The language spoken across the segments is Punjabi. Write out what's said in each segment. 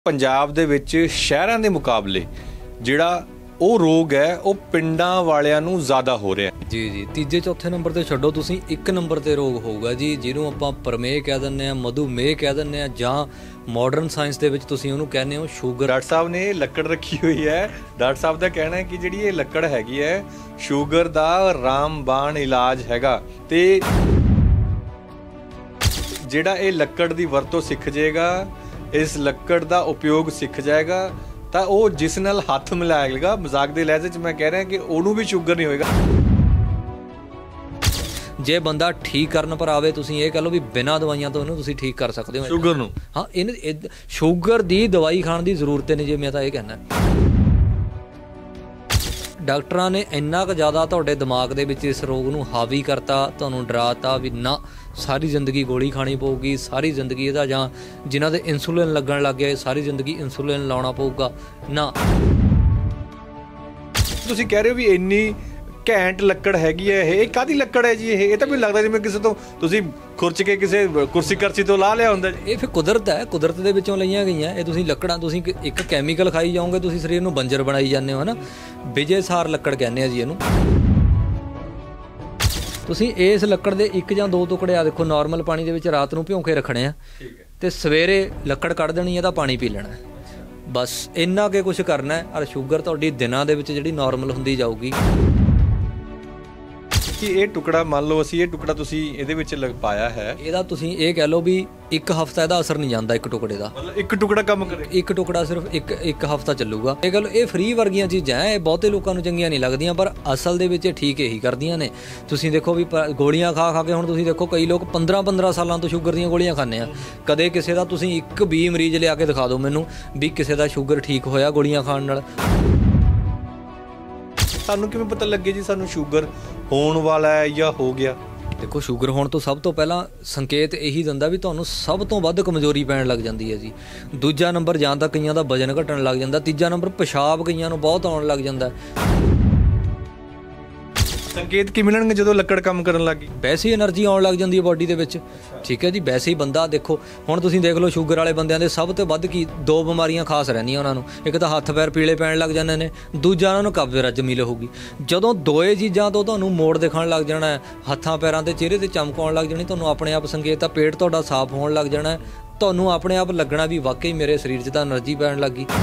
ਪੰਜਾਬ ਦੇ ਵਿੱਚ ਸ਼ਹਿਰਾਂ ਦੇ ਮੁਕਾਬਲੇ ਜਿਹੜਾ ਉਹ ਰੋਗ ਹੈ ਉਹ ਪਿੰਡਾਂ ਵਾਲਿਆਂ ਨੂੰ ਜ਼ਿਆਦਾ ਹੋ ਰਿਹਾ ਜੀ ਤੀਜੇ ਚੌਥੇ ਨੰਬਰ ਤੇ ਛੱਡੋ ਤੁਸੀਂ ਇੱਕ ਨੰਬਰ ਤੇ ਰੋਗ ਹੋਊਗਾ ਜੀ ਜਿਹਨੂੰ ਆਪਾਂ ਪ੍ਰਮੇਹ ਕਹਿ ਦਿੰਦੇ ਆ, ਮਧੂਮੇਹ ਕਹਿ ਦਿੰਦੇ ਆ, ਜਾਂ ਮਾਡਰਨ ਸਾਇੰਸ ਦੇ ਵਿੱਚ ਤੁਸੀਂ ਉਹਨੂੰ ਕਹਿੰਦੇ ਹੋ ਸ਼ੂਗਰ। ਡਾਕਟਰ ਸਾਹਿਬ ਨੇ ਲੱਕੜ ਰੱਖੀ ਹੋਈ ਹੈ। ਡਾਕਟਰ ਸਾਹਿਬ ਦਾ ਕਹਿਣਾ ਹੈ ਕਿ ਜਿਹੜੀ ਇਹ ਲੱਕੜ ਹੈਗੀ ਹੈ ਸ਼ੂਗਰ ਦਾ ਰਾਮਬਾਣ ਇਲਾਜ ਹੈਗਾ, ਤੇ ਜਿਹੜਾ ਇਹ ਲੱਕੜ ਦੀ ਵਰਤੋਂ ਸਿੱਖ ਜਾਏਗਾ, ਇਸ ਲੱਕੜ ਦਾ ਉਪਯੋਗ ਸਿੱਖ ਜਾਏਗਾ, ਤਾਂ ਉਹ ਜਿਸ ਨਾਲ ਹੱਥ ਮਿਲਾਏਗਾ, ਮਜ਼ਾਕ ਦੇ ਲਹਿਜੇ 'ਚ ਮੈਂ ਕਹਿ ਰਿਹਾ ਕਿ ਉਹਨੂੰ ਵੀ ਸ਼ੂਗਰ ਨਹੀਂ ਹੋਏਗਾ। ਜੇ ਬੰਦਾ ਠੀਕ ਕਰਨ ਪਰ ਆਵੇ, ਤੁਸੀਂ ਇਹ ਕਹਿ ਲਓ ਵੀ ਬਿਨਾਂ ਦਵਾਈਆਂ ਤੋਂ ਇਹਨੂੰ ਤੁਸੀਂ ਠੀਕ ਕਰ ਸਕਦੇ ਹੋ ਸ਼ੂਗਰ ਨੂੰ। ਹਾਂ, ਸ਼ੂਗਰ ਦੀ ਦਵਾਈ ਖਾਣ ਦੀ ਜ਼ਰੂਰਤ ਨਹੀਂ, ਜੇ ਮੈਂ ਤਾਂ ਇਹ ਕਹਿਣਾ। ਡਾਕਟਰਾਂ ਨੇ ਇੰਨਾ ਕੁ ਜ਼ਿਆਦਾ ਤੁਹਾਡੇ ਦਿਮਾਗ ਦੇ ਵਿੱਚ ਇਸ ਰੋਗ ਨੂੰ ਹਾਵੀ ਕਰਤਾ, ਤੁਹਾਨੂੰ ਡਰਾਤਾ ਵੀ ਨਾ ਸਾਰੀ ਜ਼ਿੰਦਗੀ ਗੋਲੀ ਖਾਣੀ ਪਊਗੀ, ਸਾਰੀ ਜ਼ਿੰਦਗੀ ਇਹਦਾ, ਜਾਂ ਜਿਨ੍ਹਾਂ ਦੇ ਇਨਸੂਲਿਨ ਲੱਗਣ ਲੱਗ ਗਿਆ ਸਾਰੀ ਜ਼ਿੰਦਗੀ ਇਨਸੂਲਿਨ ਲਾਉਣਾ ਪਊਗਾ ਨਾ। ਤੁਸੀਂ ਕਹਿ ਰਹੇ ਹੋ ਵੀ ਇੰਨੀ ਘੈਂਟ ਲੱਕੜ ਹੈਗੀ ਹੈ, ਇਹ ਕਾਹਦੀ ਲੱਕੜ ਹੈ ਜੀ? ਇਹ ਤਾਂ ਮੈਨੂੰ ਲੱਗਦਾ ਜਿਵੇਂ ਕਿਸੇ ਤੋਂ ਤੁਸੀਂ ਖੁਰਚ ਕੇ ਕਿਸੇ ਕੁਰਸੀ ਕਰਸੀ ਤੋਂ ਲਾ ਲਿਆ ਹੁੰਦਾ। ਇਹ ਫਿਰ ਕੁਦਰਤ ਹੈ, ਕੁਦਰਤ ਦੇ ਵਿੱਚੋਂ ਲਈਆਂ ਗਈਆਂ ਇਹ। ਤੁਸੀਂ ਲੱਕੜਾਂ ਤੁਸੀਂ ਇੱਕ ਕੈਮੀਕਲ ਖਾਈ ਜਾਓਗੇ, ਤੁਸੀਂ ਸਰੀਰ ਨੂੰ ਬੰਜਰ ਬਣਾਈ ਜਾਂਦੇ ਹੋ, ਹੈ ਨਾ। ਵਿਜੇਸਾਰ ਲੱਕੜ ਕਹਿੰਦੇ ਆ ਜੀ ਇਹਨੂੰ। ਤੁਸੀਂ ਇਸ ਲੱਕੜ ਦੇ ਇੱਕ ਜਾਂ ਦੋ ਟੁਕੜੇ ਆ ਦੇਖੋ, ਨਾਰਮਲ ਪਾਣੀ ਦੇ ਵਿੱਚ ਰਾਤ ਨੂੰ ਭਿਉਂ ਕੇ ਰੱਖਣੇ ਆ, ਤੇ ਸਵੇਰੇ ਲੱਕੜ ਕੱਢ ਦੇਣੀ, ਇਹਦਾ ਪਾਣੀ ਪੀ ਲੈਣਾ, ਬਸ ਇੰਨਾ ਕਿ ਕੁਛ ਕਰਨਾ ਹੈ। ਔਰ ਸ਼ੂਗਰ ਤੁਹਾਡੀ ਦਿਨਾਂ ਦੇ ਵਿੱਚ ਜਿਹੜੀ ਨਾਰਮਲ ਹੁੰਦੀ ਜਾਊਗੀ। ਕਿ ਇਹ ਟੁਕੜਾ ਮੰਨ ਲਓ ਅਸੀਂ ਇਹ ਟੁਕੜਾ ਤੁਸੀਂ ਇਹਦੇ ਵਿੱਚ ਪਾਇਆ ਹੈ, ਇਹਦਾ ਤੁਸੀਂ ਇਹ ਕਹਿ ਲਓ ਵੀ ਇੱਕ ਹਫ਼ਤਾ ਇਹਦਾ ਅਸਰ ਨਹੀਂ ਜਾਂਦਾ ਇੱਕ ਟੁਕੜੇ ਦਾ। ਮਤਲਬ ਇੱਕ ਟੁਕੜਾ ਕੰਮ ਕਰੇ, ਇੱਕ ਟੁਕੜਾ ਸਿਰਫ ਇੱਕ ਹਫ਼ਤਾ ਚੱਲੂਗਾ। ਇਹ ਗੱਲ, ਇਹ ਫ੍ਰੀ ਵਰਗੀਆਂ ਚੀਜ਼ਾਂ ਇਹ ਬਹੁਤੇ ਲੋਕਾਂ ਨੂੰ ਚੰਗੀਆਂ ਨਹੀਂ ਲੱਗਦੀਆਂ, ਪਰ ਅਸਲ ਦੇ ਵਿੱਚ ਇਹ ਠੀਕ ਇਹੀ ਕਰਦੀਆਂ ਨੇ। ਤੁਸੀਂ ਦੇਖੋ ਵੀ ਗੋਲੀਆਂ ਖਾ ਕੇ ਹੁਣ ਤੁਸੀਂ ਦੇਖੋ ਕਈ ਲੋਕ 15 ਸਾਲਾਂ ਤੋਂ ਸ਼ੂਗਰ ਦੀਆਂ ਗੋਲੀਆਂ ਖਾਂਦੇ ਆ। ਕਦੇ ਕਿਸੇ ਦਾ ਤੁਸੀਂ ਇੱਕ ਵੀ ਮਰੀਜ਼ ਲਿਆ ਕੇ ਦਿਖਾ ਦਿਓ ਮੈਨੂੰ ਵੀ ਕਿਸੇ ਦਾ ਸ਼ੂਗਰ ਠੀਕ ਹੋਇਆ ਗੋਲੀਆਂ ਖਾਣ ਨਾਲ। ਸਾਨੂੰ ਕਿਵੇਂ ਪਤਾ ਲੱਗੇ ਜੀ ਸਾਨੂੰ ਸ਼ੂਗਰ ਹੋਣ ਵਾਲਾ ਹੈ ਜਾਂ ਹੋ ਗਿਆ? ਦੇਖੋ, ਸ਼ੂਗਰ ਹੋਣ ਤੋਂ ਸਭ ਤੋਂ ਪਹਿਲਾਂ ਸੰਕੇਤ ਇਹੀ ਦਿੰਦਾ ਵੀ ਤੁਹਾਨੂੰ ਸਭ ਤੋਂ ਵੱਧ ਕਮਜ਼ੋਰੀ ਪੈਣ ਲੱਗ ਜਾਂਦੀ ਹੈ ਜੀ। ਦੂਜਾ ਨੰਬਰ ਜਾਂ ਤਾਂ ਕਈਆਂ ਦਾ ਵਜਨ ਘਟਣ ਲੱਗ ਜਾਂਦਾ, ਤੀਜਾ ਨੰਬਰ ਪਿਸ਼ਾਬ ਕਈਆਂ ਨੂੰ ਬਹੁਤ ਆਉਣ ਲੱਗ ਜਾਂਦਾ। ਸੰਕੇਤ ਕੀ ਮਿਲਣਗੇ ਜਦੋਂ ਲੱਕੜ ਕੰਮ ਕਰਨ ਲੱਗ ਗਈ? ਵੈਸੇ ਹੀ ਐਨਰਜੀ ਆਉਣ ਲੱਗ ਜਾਂਦੀ ਹੈ ਬਾਡੀ ਦੇ ਵਿੱਚ, ਠੀਕ ਹੈ ਜੀ। ਵੈਸੇ ਹੀ ਬੰਦਾ ਦੇਖੋ, ਹੁਣ ਤੁਸੀਂ ਦੇਖ ਲਓ ਸ਼ੂਗਰ ਵਾਲੇ ਬੰਦਿਆਂ ਦੇ ਸਭ ਤੋਂ ਵੱਧ ਕੀ ਦੋ ਬਿਮਾਰੀਆਂ ਖਾਸ ਰਹਿੰਦੀਆਂ ਉਹਨਾਂ ਨੂੰ। ਇੱਕ ਤਾਂ ਹੱਥ ਪੈਰ ਪੀਲੇ ਪੈਣ ਲੱਗ ਜਾਂਦੇ ਨੇ, ਦੂਜਾ ਉਹਨਾਂ ਨੂੰ ਕਬਜ਼ ਰਜਮੀ ਰਹੂਗੀ। ਜਦੋਂ ਦੋਏ ਚੀਜ਼ਾਂ ਤੋਂ ਤੁਹਾਨੂੰ ਮੋੜ ਦਿਖਣ ਲੱਗ ਜਾਣਾ, ਹੱਥਾਂ ਪੈਰਾਂ ਤੇ ਚਿਹਰੇ ਤੇ ਚਮਕ ਆਉਣ ਲੱਗ ਜਾਣੀ, ਤੁਹਾਨੂੰ ਆਪਣੇ ਆਪ ਸੰਕੇਤ ਆ। ਪੇਟ ਤੁਹਾਡਾ ਸਾਫ਼ ਹੋਣ ਲੱਗ ਜਾਣਾ, ਤੁਹਾਨੂੰ ਆਪਣੇ ਆਪ ਲੱਗਣਾ ਵੀ ਵਾਕਈ ਮੇਰੇ ਸਰੀਰ 'ਚ ਤਾਂ ਐਨਰਜੀ ਪੈਣ ਲੱਗ ਗਈ।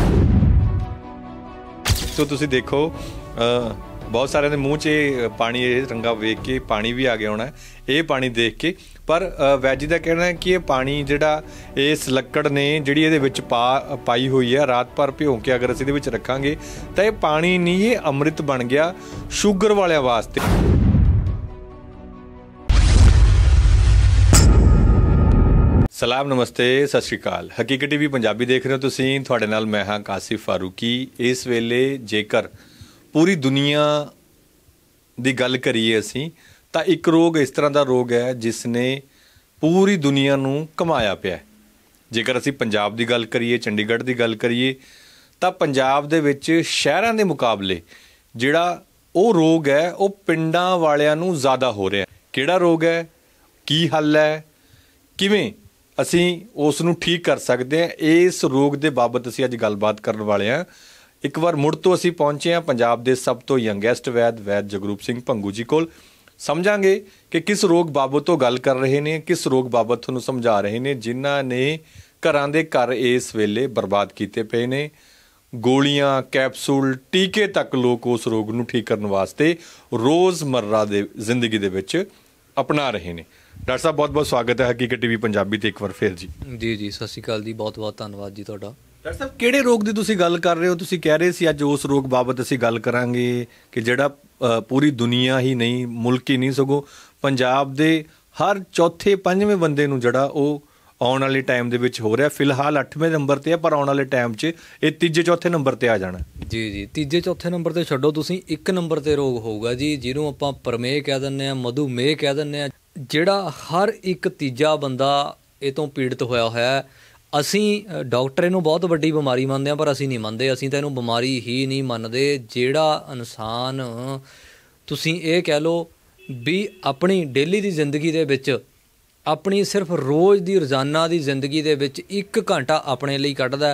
ਸੋ ਤੁਸੀਂ ਦੇਖੋ, ਬਹੁਤ ਸਾਰਿਆਂ ਦੇ ਮੂੰਹ 'ਚ ਪਾਣੀ, ਇਹ ਰੰਗਾ ਵੇਖ ਕੇ ਪਾਣੀ ਵੀ ਆ ਗਿਆ ਹੋਣਾ ਇਹ ਪਾਣੀ ਦੇਖ ਕੇ। ਪਰ ਵੈਜੀ ਦਾ ਕਹਿਣਾ ਹੈ ਕਿ ਇਹ ਪਾਣੀ ਜਿਹੜਾ ਇਸ ਲੱਕੜ ਨੇ ਜਿਹੜੀ ਇਹਦੇ ਵਿੱਚ ਪਾਈ ਹੋਈ ਹੈ, ਰਾਤ ਭਰ ਭਿਉਂ ਕੇ ਅਗਰ ਅਸੀਂ ਇਹਦੇ ਵਿੱਚ ਰੱਖਾਂਗੇ ਤਾਂ ਇਹ ਪਾਣੀ ਨਹੀਂ, ਇਹ ਅੰਮ੍ਰਿਤ ਬਣ ਗਿਆ ਸ਼ੂਗਰ ਵਾਲਿਆਂ ਵਾਸਤੇ। ਸਲਾਮ, ਨਮਸਤੇ, ਸਤਿ ਸ਼੍ਰੀ ਅਕਾਲ। ਹਕੀਕਤ ਟੀਵੀ ਪੰਜਾਬੀ ਦੇਖ ਰਹੇ ਹੋ ਤੁਸੀਂ, ਤੁਹਾਡੇ ਨਾਲ ਮੈਂ ਹਾਂ ਕਾਸਿਫ ਫਾਰੂਕੀ। ਇਸ ਵੇਲੇ ਜੇਕਰ ਪੂਰੀ ਦੁਨੀਆ ਦੀ ਗੱਲ ਕਰੀਏ ਅਸੀਂ, ਤਾਂ ਇੱਕ ਰੋਗ ਇਸ ਤਰ੍ਹਾਂ ਦਾ ਰੋਗ ਹੈ ਜਿਸ ਨੇ ਪੂਰੀ ਦੁਨੀਆ ਨੂੰ ਘਮਾਇਆ ਪਿਆ। ਜੇਕਰ ਅਸੀਂ ਪੰਜਾਬ ਦੀ ਗੱਲ ਕਰੀਏ, ਚੰਡੀਗੜ੍ਹ ਦੀ ਗੱਲ ਕਰੀਏ, ਤਾਂ ਪੰਜਾਬ ਦੇ ਵਿੱਚ ਸ਼ਹਿਰਾਂ ਦੇ ਮੁਕਾਬਲੇ ਜਿਹੜਾ ਉਹ ਰੋਗ ਹੈ ਉਹ ਪਿੰਡਾਂ ਵਾਲਿਆਂ ਨੂੰ ਜ਼ਿਆਦਾ ਹੋ ਰਿਹਾ। ਕਿਹੜਾ ਰੋਗ ਹੈ, ਕੀ ਹੱਲ ਹੈ, ਕਿਵੇਂ ਅਸੀਂ ਉਸ ਨੂੰ ਠੀਕ ਕਰ ਸਕਦੇ ਹਾਂ, ਇਸ ਰੋਗ ਦੇ ਬਾਬਤ ਅਸੀਂ ਅੱਜ ਗੱਲਬਾਤ ਕਰਨ ਵਾਲੇ ਹਾਂ। ਇੱਕ ਵਾਰ ਮੁੜ ਤੋਂ ਅਸੀਂ ਪਹੁੰਚੇ ਹਾਂ ਪੰਜਾਬ ਦੇ ਸਭ ਤੋਂ ਯੰਗੈਸਟ ਵੈਦ ਜਗਰੂਪ ਸਿੰਘ ਭੰਗੂ ਜੀ ਕੋਲ। ਸਮਝਾਂਗੇ ਕਿ ਕਿਸ ਰੋਗ ਬਾਬਤ ਤੋਂ ਗੱਲ ਕਰ ਰਹੇ ਨੇ, ਕਿਸ ਰੋਗ ਬਾਬਤ ਤੁਹਾਨੂੰ ਸਮਝਾ ਰਹੇ ਨੇ, ਜਿਨ੍ਹਾਂ ਨੇ ਘਰਾਂ ਦੇ ਘਰ ਇਸ ਵੇਲੇ ਬਰਬਾਦ ਕੀਤੇ ਪਏ ਨੇ। ਗੋਲੀਆਂ, ਕੈਪਸੂਲ, ਟੀਕੇ ਤੱਕ ਲੋਕ ਉਸ ਰੋਗ ਨੂੰ ਠੀਕ ਕਰਨ ਵਾਸਤੇ ਰੋਜ਼ਮर्रा ਦੇ ਜ਼ਿੰਦਗੀ ਦੇ ਵਿੱਚ ਅਪਣਾ ਰਹੇ ਨੇ। ਡਾਕਟਰ ਸਾਹਿਬ, ਬਹੁਤ ਬਹੁਤ ਸਵਾਗਤ ਹੈ ਹਕੀਕਤ ਟੀਵੀ ਪੰਜਾਬੀ ਤੇ ਇੱਕ ਵਾਰ ਫਿਰ ਜੀ। ਜੀ ਸਤਿ ਸ਼੍ਰੀ ਅਕਾਲ ਜੀ, ਬਹੁਤ ਬਹੁਤ ਧੰਨਵਾਦ ਜੀ ਤੁਹਾਡਾ। ਡਾਕਟਰ ਸਾਹਿਬ, ਕਿਹੜੇ ਰੋਗ ਦੀ ਤੁਸੀਂ ਗੱਲ ਕਰ ਰਹੇ ਹੋ? ਤੁਸੀਂ ਕਹਿ ਰਹੇ ਸੀ ਅੱਜ ਉਸ ਰੋਗ ਬਾਬਤ ਅਸੀਂ ਗੱਲ ਕਰਾਂਗੇ ਕਿ ਜਿਹੜਾ ਪੂਰੀ ਦੁਨੀਆ ਹੀ ਨਹੀਂ, ਮੁਲਕ ਹੀ ਨਹੀਂ, ਸਗੋਂ ਪੰਜਾਬ ਦੇ ਹਰ ਚੌਥੇ ਪੰਜਵੇਂ ਬੰਦੇ ਨੂੰ ਜਿਹੜਾ ਉਹ ਆਉਣ ਵਾਲੇ ਟਾਈਮ ਦੇ ਵਿੱਚ ਹੋ ਰਿਹਾ। ਫਿਲਹਾਲ 8ਵੇਂ ਨੰਬਰ ਤੇ ਹੈ, ਪਰ ਆਉਣ ਵਾਲੇ ਟਾਈਮ 'ਚ ਇਹ ਤੀਜੇ ਚੌਥੇ ਨੰਬਰ ਤੇ ਆ ਜਾਣਾ। ਜੀ ਤੀਜੇ ਚੌਥੇ ਨੰਬਰ ਤੇ ਛੱਡੋ, ਤੁਸੀਂ ਇੱਕ ਨੰਬਰ ਤੇ ਰੋਗ ਹੋਊਗਾ ਜੀ ਜਿਹਨੂੰ ਆਪਾਂ ਪ੍ਰਮੇਹ ਕਹਿ ਦਿੰਦੇ ਆ, ਮਧੂਮੇਹ ਕਹਿ ਦਿੰਦੇ ਆ, ਜਿਹੜਾ ਹਰ ਇੱਕ ਤੀਜਾ ਬੰਦਾ ਇਹ ਤੋਂ ਪੀੜਤ ਹੋਇਆ ਹੋਇਆ। ਅਸੀਂ ਡਾਕਟਰ ਇਹਨੂੰ ਬਹੁਤ ਵੱਡੀ ਬਿਮਾਰੀ ਮੰਨਦੇ ਹਾਂ, ਪਰ ਅਸੀਂ ਨਹੀਂ ਮੰਨਦੇ। ਅਸੀਂ ਤਾਂ ਇਹਨੂੰ ਬਿਮਾਰੀ ਹੀ ਨਹੀਂ ਮੰਨਦੇ। ਜਿਹੜਾ ਇਨਸਾਨ, ਤੁਸੀਂ ਇਹ ਕਹਿ ਲਓ ਵੀ ਆਪਣੀ ਡੇਲੀ ਦੀ ਜ਼ਿੰਦਗੀ ਦੇ ਵਿੱਚ ਆਪਣੀ ਸਿਰਫ ਰੋਜ਼ ਦੀ ਰੋਜ਼ਾਨਾ ਦੀ ਜ਼ਿੰਦਗੀ ਦੇ ਵਿੱਚ 1 ਘੰਟਾ ਆਪਣੇ ਲਈ ਕੱਢਦਾ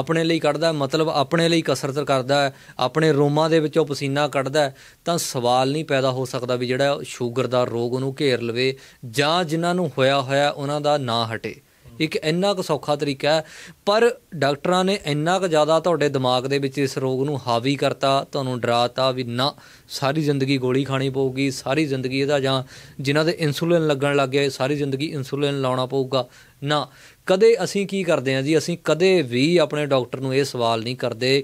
ਮਤਲਬ ਆਪਣੇ ਲਈ ਕਸਰਤ ਕਰਦਾ ਹੈ, ਆਪਣੇ ਰੋਮਾਂ ਦੇ ਵਿੱਚੋਂ ਪਸੀਨਾ ਕੱਢਦਾ, ਤਾਂ ਸਵਾਲ ਨਹੀਂ ਪੈਦਾ ਹੋ ਸਕਦਾ ਵੀ ਜਿਹੜਾ ਸ਼ੂਗਰ ਦਾ ਰੋਗ ਉਹਨੂੰ ਘੇਰ ਲਵੇ ਜਾਂ ਜਿਨ੍ਹਾਂ ਨੂੰ ਹੋਇਆ ਉਹਨਾਂ ਦਾ ਨਾ ਹਟੇ। ਇੱਕ ਇੰਨਾ ਕੁ ਸੌਖਾ ਤਰੀਕਾ ਹੈ, ਪਰ ਡਾਕਟਰਾਂ ਨੇ ਇੰਨਾ ਕੁ ਜ਼ਿਆਦਾ ਤੁਹਾਡੇ ਦਿਮਾਗ ਦੇ ਵਿੱਚ ਇਸ ਰੋਗ ਨੂੰ ਹਾਵੀ ਕਰਤਾ, ਤੁਹਾਨੂੰ ਡਰਾਤਾ ਵੀ ਨਾ ਸਾਰੀ ਜ਼ਿੰਦਗੀ ਗੋਲੀ ਖਾਣੀ ਪਊਗੀ, ਸਾਰੀ ਜ਼ਿੰਦਗੀ ਇਹਦਾ, ਜਾਂ ਜਿਨ੍ਹਾਂ ਦੇ ਇਨਸੂਲਿਨ ਲੱਗਣ ਲੱਗ ਗਏ ਸਾਰੀ ਜ਼ਿੰਦਗੀ ਇਨਸੂਲਿਨ ਲਾਉਣਾ ਪਊਗਾ। ਨਾ, ਕਦੇ ਅਸੀਂ ਕੀ ਕਰਦੇ ਹਾਂ ਜੀ, ਅਸੀਂ ਕਦੇ ਵੀ ਆਪਣੇ ਡਾਕਟਰ ਨੂੰ ਇਹ ਸਵਾਲ ਨਹੀਂ ਕਰਦੇ